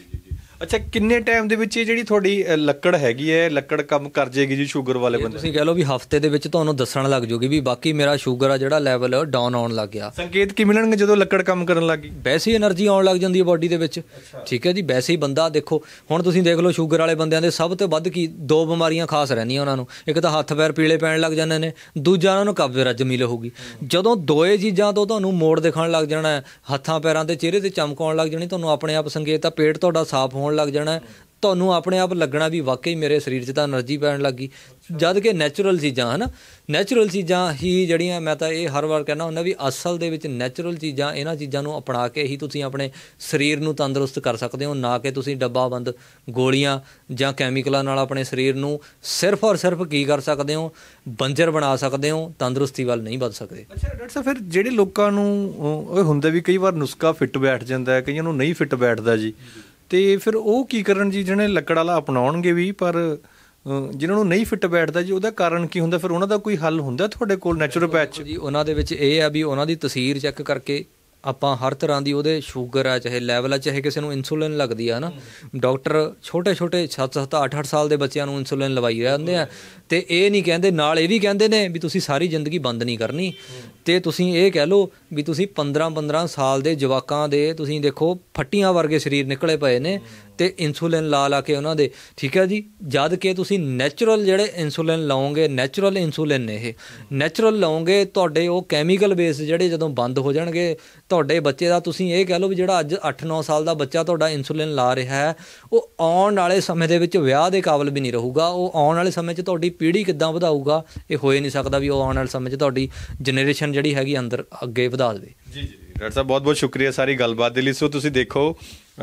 ਅੱਛਾ, ਕਿੰਨੇ ਟਾਈਮ ਦੇ ਵਿੱਚ ਇਹ ਜਿਹੜੀ ਤੁਹਾਡੀ ਲੱਕੜ ਹੈਗੀ ਹੈ, ਲੱਕੜ ਕੰਮ ਕਰ ਜੇਗੀ ਜੀ ਸ਼ੂਗਰ ਵਾਲੇ ਬੰਦੇ? ਤੁਸੀਂ ਕਹਿ ਲਓ ਵੀ ਹਫਤੇ ਦੇ ਵਿੱਚ ਤੁਹਾਨੂੰ ਦੱਸਣ ਲੱਗ ਜੂਗੀ ਵੀ ਬਾਕੀ ਮੇਰਾ ਸ਼ੂਗਰ ਆ ਜਿਹੜਾ ਲੈਵਲ ਡਾਊਨ ਆਉਣ ਲੱਗ ਗਿਆ। ਸੰਕੇਤ ਕੀ ਮਿਲਣਗੇ ਜਦੋਂ ਲੱਕੜ ਕੰਮ ਕਰਨ ਲੱਗ ਗਈ? ਵੈਸੇ ਹੀ એનર્ਜੀ ਆਉਣ ਲੱਗ ਜਾਂਦੀ ਹੈ ਬਾਡੀ ਦੇ ਵਿੱਚ, ਠੀਕ ਹੈ ਜੀ। ਵੈਸੇ ਹੀ ਬੰਦਾ ਦੇਖੋ, ਹੁਣ ਤੁਸੀਂ ਦੇਖ ਲਓ ਸ਼ੂਗਰ ਵਾਲੇ ਬੰਦਿਆਂ ਦੇ ਸਭ ਤੋਂ ਵੱਧ ਕੀ ਦੋ ਬਿਮਾਰੀਆਂ ਖਾਸ ਰਹਿੰਦੀਆਂ ਉਹਨਾਂ ਨੂੰ। ਇੱਕ ਤਾਂ ਹੱਥ ਪੈਰ ਪੀਲੇ ਪੈਣ ਲੱਗ ਜਾਂਦੇ ਨੇ, ਦੂਜਾ ਉਹਨਾਂ ਨੂੰ ਕਬਜ਼ ਰੱਜਮੀ ਰਹੂਗੀ। ਜਦੋਂ ਦੋਏ ਚੀਜ਼ਾਂ ਤੋਂ ਤੁਹਾਨੂੰ ਮੋੜ ਦਿਖਣ ਲੱਗ ਜਾਣਾ, ਹੱਥਾਂ ਪੈਰਾਂ ਤੇ ਚਿਹਰੇ ਤੇ ਚਮਕ ਆਉਣ ਲੱਗ ਜਾਣੀ, ਤੁਹਾਨੂੰ ਆਪਣੇ ਆਪ ਸੰਕੇਤ ਆ, ਪੇਟ ਤੁਹਾਡਾ ਸਾਫ਼ ਹੋਣ ਲੱਗ ਜਾਣਾ, ਤੁਹਾਨੂੰ ਆਪਣੇ ਆਪ ਲੱਗਣਾ ਵੀ ਵਾਕਈ ਮੇਰੇ ਸਰੀਰ 'ਚ ਤਾਂ એનર્ਜੀ ਪੈਣ ਲੱਗੀ। ਜਦ ਕਿ ਨੈਚੁਰਲ ਚੀਜ਼ਾਂ ਹੈ ਨਾ, ਨੈਚੁਰਲ ਚੀਜ਼ਾਂ ਹੀ ਜਿਹੜੀਆਂ, ਮੈਂ ਤਾਂ ਇਹ ਹਰ ਵਾਰ ਕਹਿੰਦਾ ਹੁੰਦਾ ਵੀ ਅਸਲ ਦੇ ਵਿੱਚ ਨੈਚੁਰਲ ਚੀਜ਼ਾਂ, ਇਹਨਾਂ ਚੀਜ਼ਾਂ ਨੂੰ ਅਪਣਾ ਕੇ ਹੀ ਤੁਸੀਂ ਆਪਣੇ ਸਰੀਰ ਨੂੰ ਤੰਦਰੁਸਤ ਕਰ ਸਕਦੇ ਹੋ, ਨਾ ਕਿ ਤੁਸੀਂ ਡੱਬਾਬੰਦ ਗੋਲੀਆਂ ਜਾਂ ਕੈਮੀਕਲਾਂ ਨਾਲ ਆਪਣੇ ਸਰੀਰ ਨੂੰ ਸਿਰਫ ਔਰ ਸਿਰਫ ਕੀ ਕਰ ਸਕਦੇ ਹੋ, ਬੰਜਰ ਬਣਾ ਸਕਦੇ ਹੋ, ਤੰਦਰੁਸਤੀ ਵੱਲ ਨਹੀਂ ਵੱਧ ਸਕਦੇ। ਅੱਛਾ ਡਾਕਟਰ ਸਾਹਿਬ, ਫਿਰ ਜਿਹੜੇ ਲੋਕਾਂ ਨੂੰ ਇਹ ਹੁੰਦਾ ਵੀ ਕਈ ਵਾਰ ਨੁਸਖਾ ਫਿੱਟ ਬੈਠ ਜਾਂਦਾ ਹੈ, ਕਈਆਂ ਨੂੰ ਨਹੀਂ ਫਿੱਟ ਬੈਠਦਾ ਜੀ, ਤੇ ਫਿਰ ਉਹ ਕੀ ਕਰਨ ਜੀ? ਜਿਹੜੇ ਲੱਕੜ ਵਾਲਾ ਅਪਣਾਉਣਗੇ ਵੀ, ਪਰ ਜਿਨ੍ਹਾਂ ਨੂੰ ਨਹੀਂ ਫਿੱਟ ਬੈਠਦਾ ਜੀ, ਉਹਦਾ ਕਾਰਨ ਕੀ ਹੁੰਦਾ? ਫਿਰ ਉਹਨਾਂ ਦਾ ਕੋਈ ਹੱਲ ਹੁੰਦਾ ਤੁਹਾਡੇ ਕੋਲ ਨੈਚੁਰੋਪੈਥ ਜੀ? ਉਹਨਾਂ ਦੇ ਵਿੱਚ ਇਹ ਆ ਵੀ ਉਹਨਾਂ ਦੀ ਤਸਵੀਰ ਚੈੱਕ ਕਰਕੇ ਆਪਾਂ ਹਰ ਤਰ੍ਹਾਂ ਦੀ ਉਹਦੇ ਸ਼ੂਗਰ ਆ, ਚਾਹੇ ਲੈਵਲ ਆ, ਚਾਹੇ ਕਿਸੇ ਨੂੰ ਇਨਸੂਲਿਨ ਲੱਗਦੀ ਆ ਨਾ, ਡਾਕਟਰ ਛੋਟੇ 7-7 8-8 ਸਾਲ ਦੇ ਬੱਚਿਆਂ ਨੂੰ ਇਨਸੂਲਿਨ ਲਵਾਈ ਜਾਂਦੇ ਆ। ਤੇ ਇਹ ਨਹੀਂ ਕਹਿੰਦੇ, ਨਾਲ ਇਹ ਵੀ ਕਹਿੰਦੇ ਨੇ ਵੀ ਤੁਸੀਂ ਸਾਰੀ ਜ਼ਿੰਦਗੀ ਬੰਦ ਨਹੀਂ ਕਰਨੀ, ਤੇ ਤੁਸੀਂ ਇਹ ਕਹਿ ਲਓ ਵੀ ਤੁਸੀਂ 15-15 ਸਾਲ ਦੇ ਜਵਾਕਾਂ ਦੇ ਤੁਸੀਂ ਦੇਖੋ ਫੱਟੀਆਂ ਵਰਗੇ ਸਰੀਰ ਨਿਕਲੇ ਪਏ ਨੇ, ਤੇ ਇਨਸੂਲਿਨ ਲਾ ਕੇ ਉਹਨਾਂ ਦੇ, ਠੀਕ ਹੈ ਜੀ। ਜਦ ਕਿ ਤੁਸੀਂ ਨੈਚੁਰਲ ਜਿਹੜੇ ਇਨਸੂਲਿਨ ਲਾਓਗੇ, ਨੈਚੁਰਲ ਇਨਸੂਲਿਨ ਨੇ ਇਹ, ਨੈਚੁਰਲ ਲਾਓਗੇ, ਤੁਹਾਡੇ ਉਹ ਕੈਮੀਕਲ ਬੇਸ ਜਿਹੜੇ ਜਦੋਂ ਬੰਦ ਹੋ ਜਾਣਗੇ, ਤੁਹਾਡੇ ਬੱਚੇ ਦਾ ਤੁਸੀਂ ਇਹ ਕਹਿ ਲਓ ਵੀ ਜਿਹੜਾ ਅੱਜ 8-9 ਸਾਲ ਦਾ ਬੱਚਾ ਤੁਹਾਡਾ ਇਨਸੂਲਿਨ ਲਾ ਰਿਹਾ ਹੈ, ਉਹ ਆਉਣ ਵਾਲੇ ਸਮੇਂ ਦੇ ਵਿੱਚ ਵਿਆਹ ਦੇ ਕਾਬਿਲ ਵੀ ਨਹੀਂ ਰਹੂਗਾ। ਉਹ ਆਉਣ ਵਾਲੇ ਸਮੇਂ 'ਚ ਤੁਹਾਡੀ ਪੀੜ੍ਹੀ ਕਿੱਦਾਂ ਵਧਾਊਗਾ? ਇਹ ਹੋ ਹੀ ਨਹੀਂ ਸਕਦਾ ਵੀ ਉਹ ਆਉਣ ਵਾਲੇ ਸਮੇਂ 'ਚ ਤੁਹਾਡੀ ਜਨਰੇਸ਼ਨ ਜਿਹੜੀ ਹੈਗੀ ਅੰਦਰ ਅੱਗੇ ਵਧਾ ਦੇਵੇ। ਜੀ ਡਾਕਟਰ ਸਾਹਿਬ, ਬਹੁਤ ਬਹੁਤ ਸ਼ੁਕਰੀਆ ਸਾਰੀ ਗੱਲਬਾਤ ਦੇ ਲਈ। ਸੋ ਤੁਸੀਂ ਦੇਖੋ,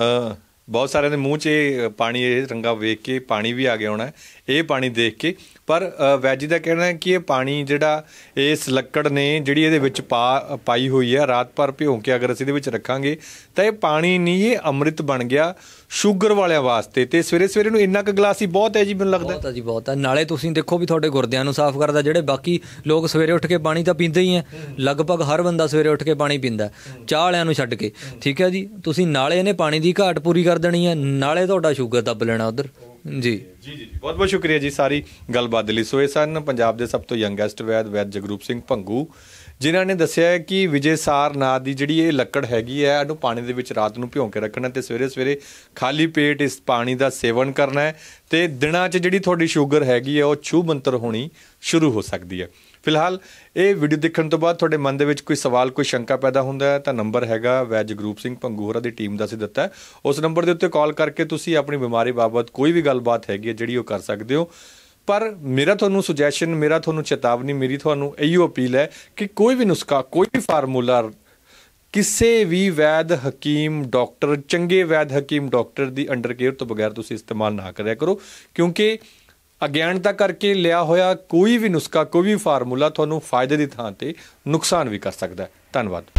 ਬਹੁਤ ਸਾਰਿਆਂ ਦੇ ਮੂੰਹ 'ਚ ਇਹ ਪਾਣੀ, ਇਹ ਰੰਗਾ ਵੇਖ ਕੇ ਪਾਣੀ ਵੀ ਆ ਗਿਆ ਹੋਣਾ ਇਹ ਪਾਣੀ ਦੇਖ ਕੇ। ਪਰ ਵੈਦ ਦਾ ਕਹਿਣਾ ਹੈ ਕਿ ਇਹ ਪਾਣੀ ਜਿਹੜਾ ਇਸ ਲੱਕੜ ਨੇ ਜਿਹੜੀ ਇਹਦੇ ਵਿੱਚ ਪਾਈ ਹੋਈ ਹੈ, ਰਾਤ ਭਰ ਭਿਉਂ ਕੇ ਅਗਰ ਅਸੀਂ ਇਹਦੇ ਵਿੱਚ ਰੱਖਾਂਗੇ ਤਾਂ ਇਹ ਪਾਣੀ ਨਹੀਂ, ਇਹ ਅੰਮ੍ਰਿਤ ਬਣ ਗਿਆ ਸ਼ੂਗਰ ਵਾਲਿਆਂ ਵਾਸਤੇ। ਤੇ ਸਵੇਰੇ ਸਵੇਰੇ ਨੂੰ ਇੰਨਾ ਕੁ ਗਲਾਸ ਹੀ ਬਹੁਤ ਹੈ ਜੀ, ਮੈਨੂੰ ਲੱਗਦਾ। ਬਹੁਤ ਹੈ ਜੀ, ਬਹੁਤ ਹੈ। ਨਾਲੇ ਤੁਸੀਂ ਦੇਖੋ ਵੀ ਤੁਹਾਡੇ ਗੁਰਦਿਆਂ ਨੂੰ ਸਾਫ਼ ਕਰਦਾ। ਜਿਹੜੇ ਬਾਕੀ ਲੋਕ ਸਵੇਰੇ ਉੱਠ ਕੇ ਪਾਣੀ ਤਾਂ ਪੀਂਦੇ ਹੀ ਹੈ, ਲਗਭਗ ਹਰ ਬੰਦਾ ਸਵੇਰੇ ਉੱਠ ਕੇ ਪਾਣੀ ਪੀਂਦਾ, ਚਾਹ ਵਾਲਿਆਂ ਨੂੰ ਛੱਡ ਕੇ, ਠੀਕ ਹੈ ਜੀ। ਤੁਸੀਂ ਨਾਲੇ ਇਹਨੇ ਪਾਣੀ ਦੀ ਘਾਟ ਪੂਰੀ ਕਰ ਦੇਣੀ ਹੈ, ਨਾਲੇ ਤੁਹਾਡਾ ਸ਼ੂਗਰ ਦੱਬ ਲੈਣਾ ਉੱਧਰ ਜੀ। ਬਹੁਤ ਬਹੁਤ ਸ਼ੁਕਰੀਆ ਜੀ ਸਾਰੀ ਗੱਲਬਾਤ ਦੇ ਲਈ। ਸੋ ਇਹ ਸਨ ਪੰਜਾਬ ਦੇ ਸਭ ਤੋਂ ਯੰਗੈਸਟ ਵੈਦ ਜਗਰੂਪ ਸਿੰਘ ਭੰਗੂ, ਜਿਨ੍ਹਾਂ ਨੇ ਦੱਸਿਆ ਕਿ ਵਿਜੇ ਸਾਰ ਨਾਂ ਦੀ ਜਿਹੜੀ ਇਹ ਲੱਕੜ ਹੈਗੀ ਹੈ, ਇਹਨੂੰ ਪਾਣੀ ਦੇ ਵਿੱਚ ਰਾਤ ਨੂੰ ਭਿਉਂ ਕੇ ਰੱਖਣਾ ਤੇ ਸਵੇਰੇ ਸਵੇਰੇ ਖਾਲੀ ਪੇਟ ਇਸ ਪਾਣੀ ਦਾ ਸੇਵਨ ਕਰਨਾ ਹੈ, ਤੇ ਦਿਨਾਂ 'ਚ ਜਿਹੜੀ ਤੁਹਾਡੀ ਸ਼ੂਗਰ ਹੈਗੀ ਹੈ ਉਹ ਛੂ ਮੰਤਰ ਹੋਣੀ ਸ਼ੁਰੂ ਹੋ ਸਕਦੀ ਹੈ। ਫਿਲਹਾਲ ਇਹ ਵੀਡੀਓ ਦੇਖਣ ਤੋਂ ਬਾਅਦ ਤੁਹਾਡੇ ਮਨ ਦੇ ਵਿੱਚ ਕੋਈ ਸਵਾਲ, ਕੋਈ ਸ਼ੰਕਾ ਪੈਦਾ ਹੁੰਦਾ ਹੈ ਤਾਂ ਨੰਬਰ ਹੈਗਾ ਵੈਦ ਜਗਰੂਪ ਸਿੰਘ ਭੰਗੂ ਹੋਰਾਂ ਦੀ ਟੀਮ ਦਾ ਅਸੀਂ ਦਿੱਤਾ ਹੈ, ਉਸ ਨੰਬਰ ਦੇ ਉੱਤੇ ਕਾਲ ਕਰਕੇ ਤੁਸੀਂ ਆਪਣੀ ਬਿਮਾਰੀ ਬਾਬਤ ਕੋਈ ਵੀ ਗੱਲਬਾਤ ਹੈਗੀ ਹੈ ਜਿਹੜੀ ਉਹ ਕਰ ਸਕਦੇ ਹੋ। ਪਰ ਮੇਰਾ ਤੁਹਾਨੂੰ ਸੁਜੈਸ਼ਨ, ਮੇਰਾ ਤੁਹਾਨੂੰ ਚੇਤਾਵਨੀ, ਮੇਰੀ ਤੁਹਾਨੂੰ ਇਹੀ ਅਪੀਲ ਹੈ ਕਿ ਕੋਈ ਵੀ ਨੁਸਖਾ, ਕੋਈ ਵੀ ਫਾਰਮੂਲਾ ਕਿਸੇ ਵੀ ਵੈਦ ਹਕੀਮ ਡਾਕਟਰ, ਚੰਗੇ ਵੈਦ ਹਕੀਮ ਡਾਕਟਰ ਦੀ ਅੰਡਰ ਕੇਅਰ ਤੋਂ ਬਗੈਰ ਤੁਸੀਂ ਇਸਤੇਮਾਲ ਨਾ ਕਰਿਆ ਕਰੋ, ਕਿਉਂਕਿ ਅਗਿਆਨਤਾ ਕਰਕੇ ਲਿਆ ਹੋਇਆ ਕੋਈ ਵੀ ਨੁਸਖਾ, ਕੋਈ ਵੀ ਫਾਰਮੂਲਾ ਤੁਹਾਨੂੰ ਫਾਇਦੇ ਦੀ ਥਾਂ ਤੇ ਨੁਕਸਾਨ ਵੀ ਕਰ ਸਕਦਾ ਹੈ। ਧੰਨਵਾਦ।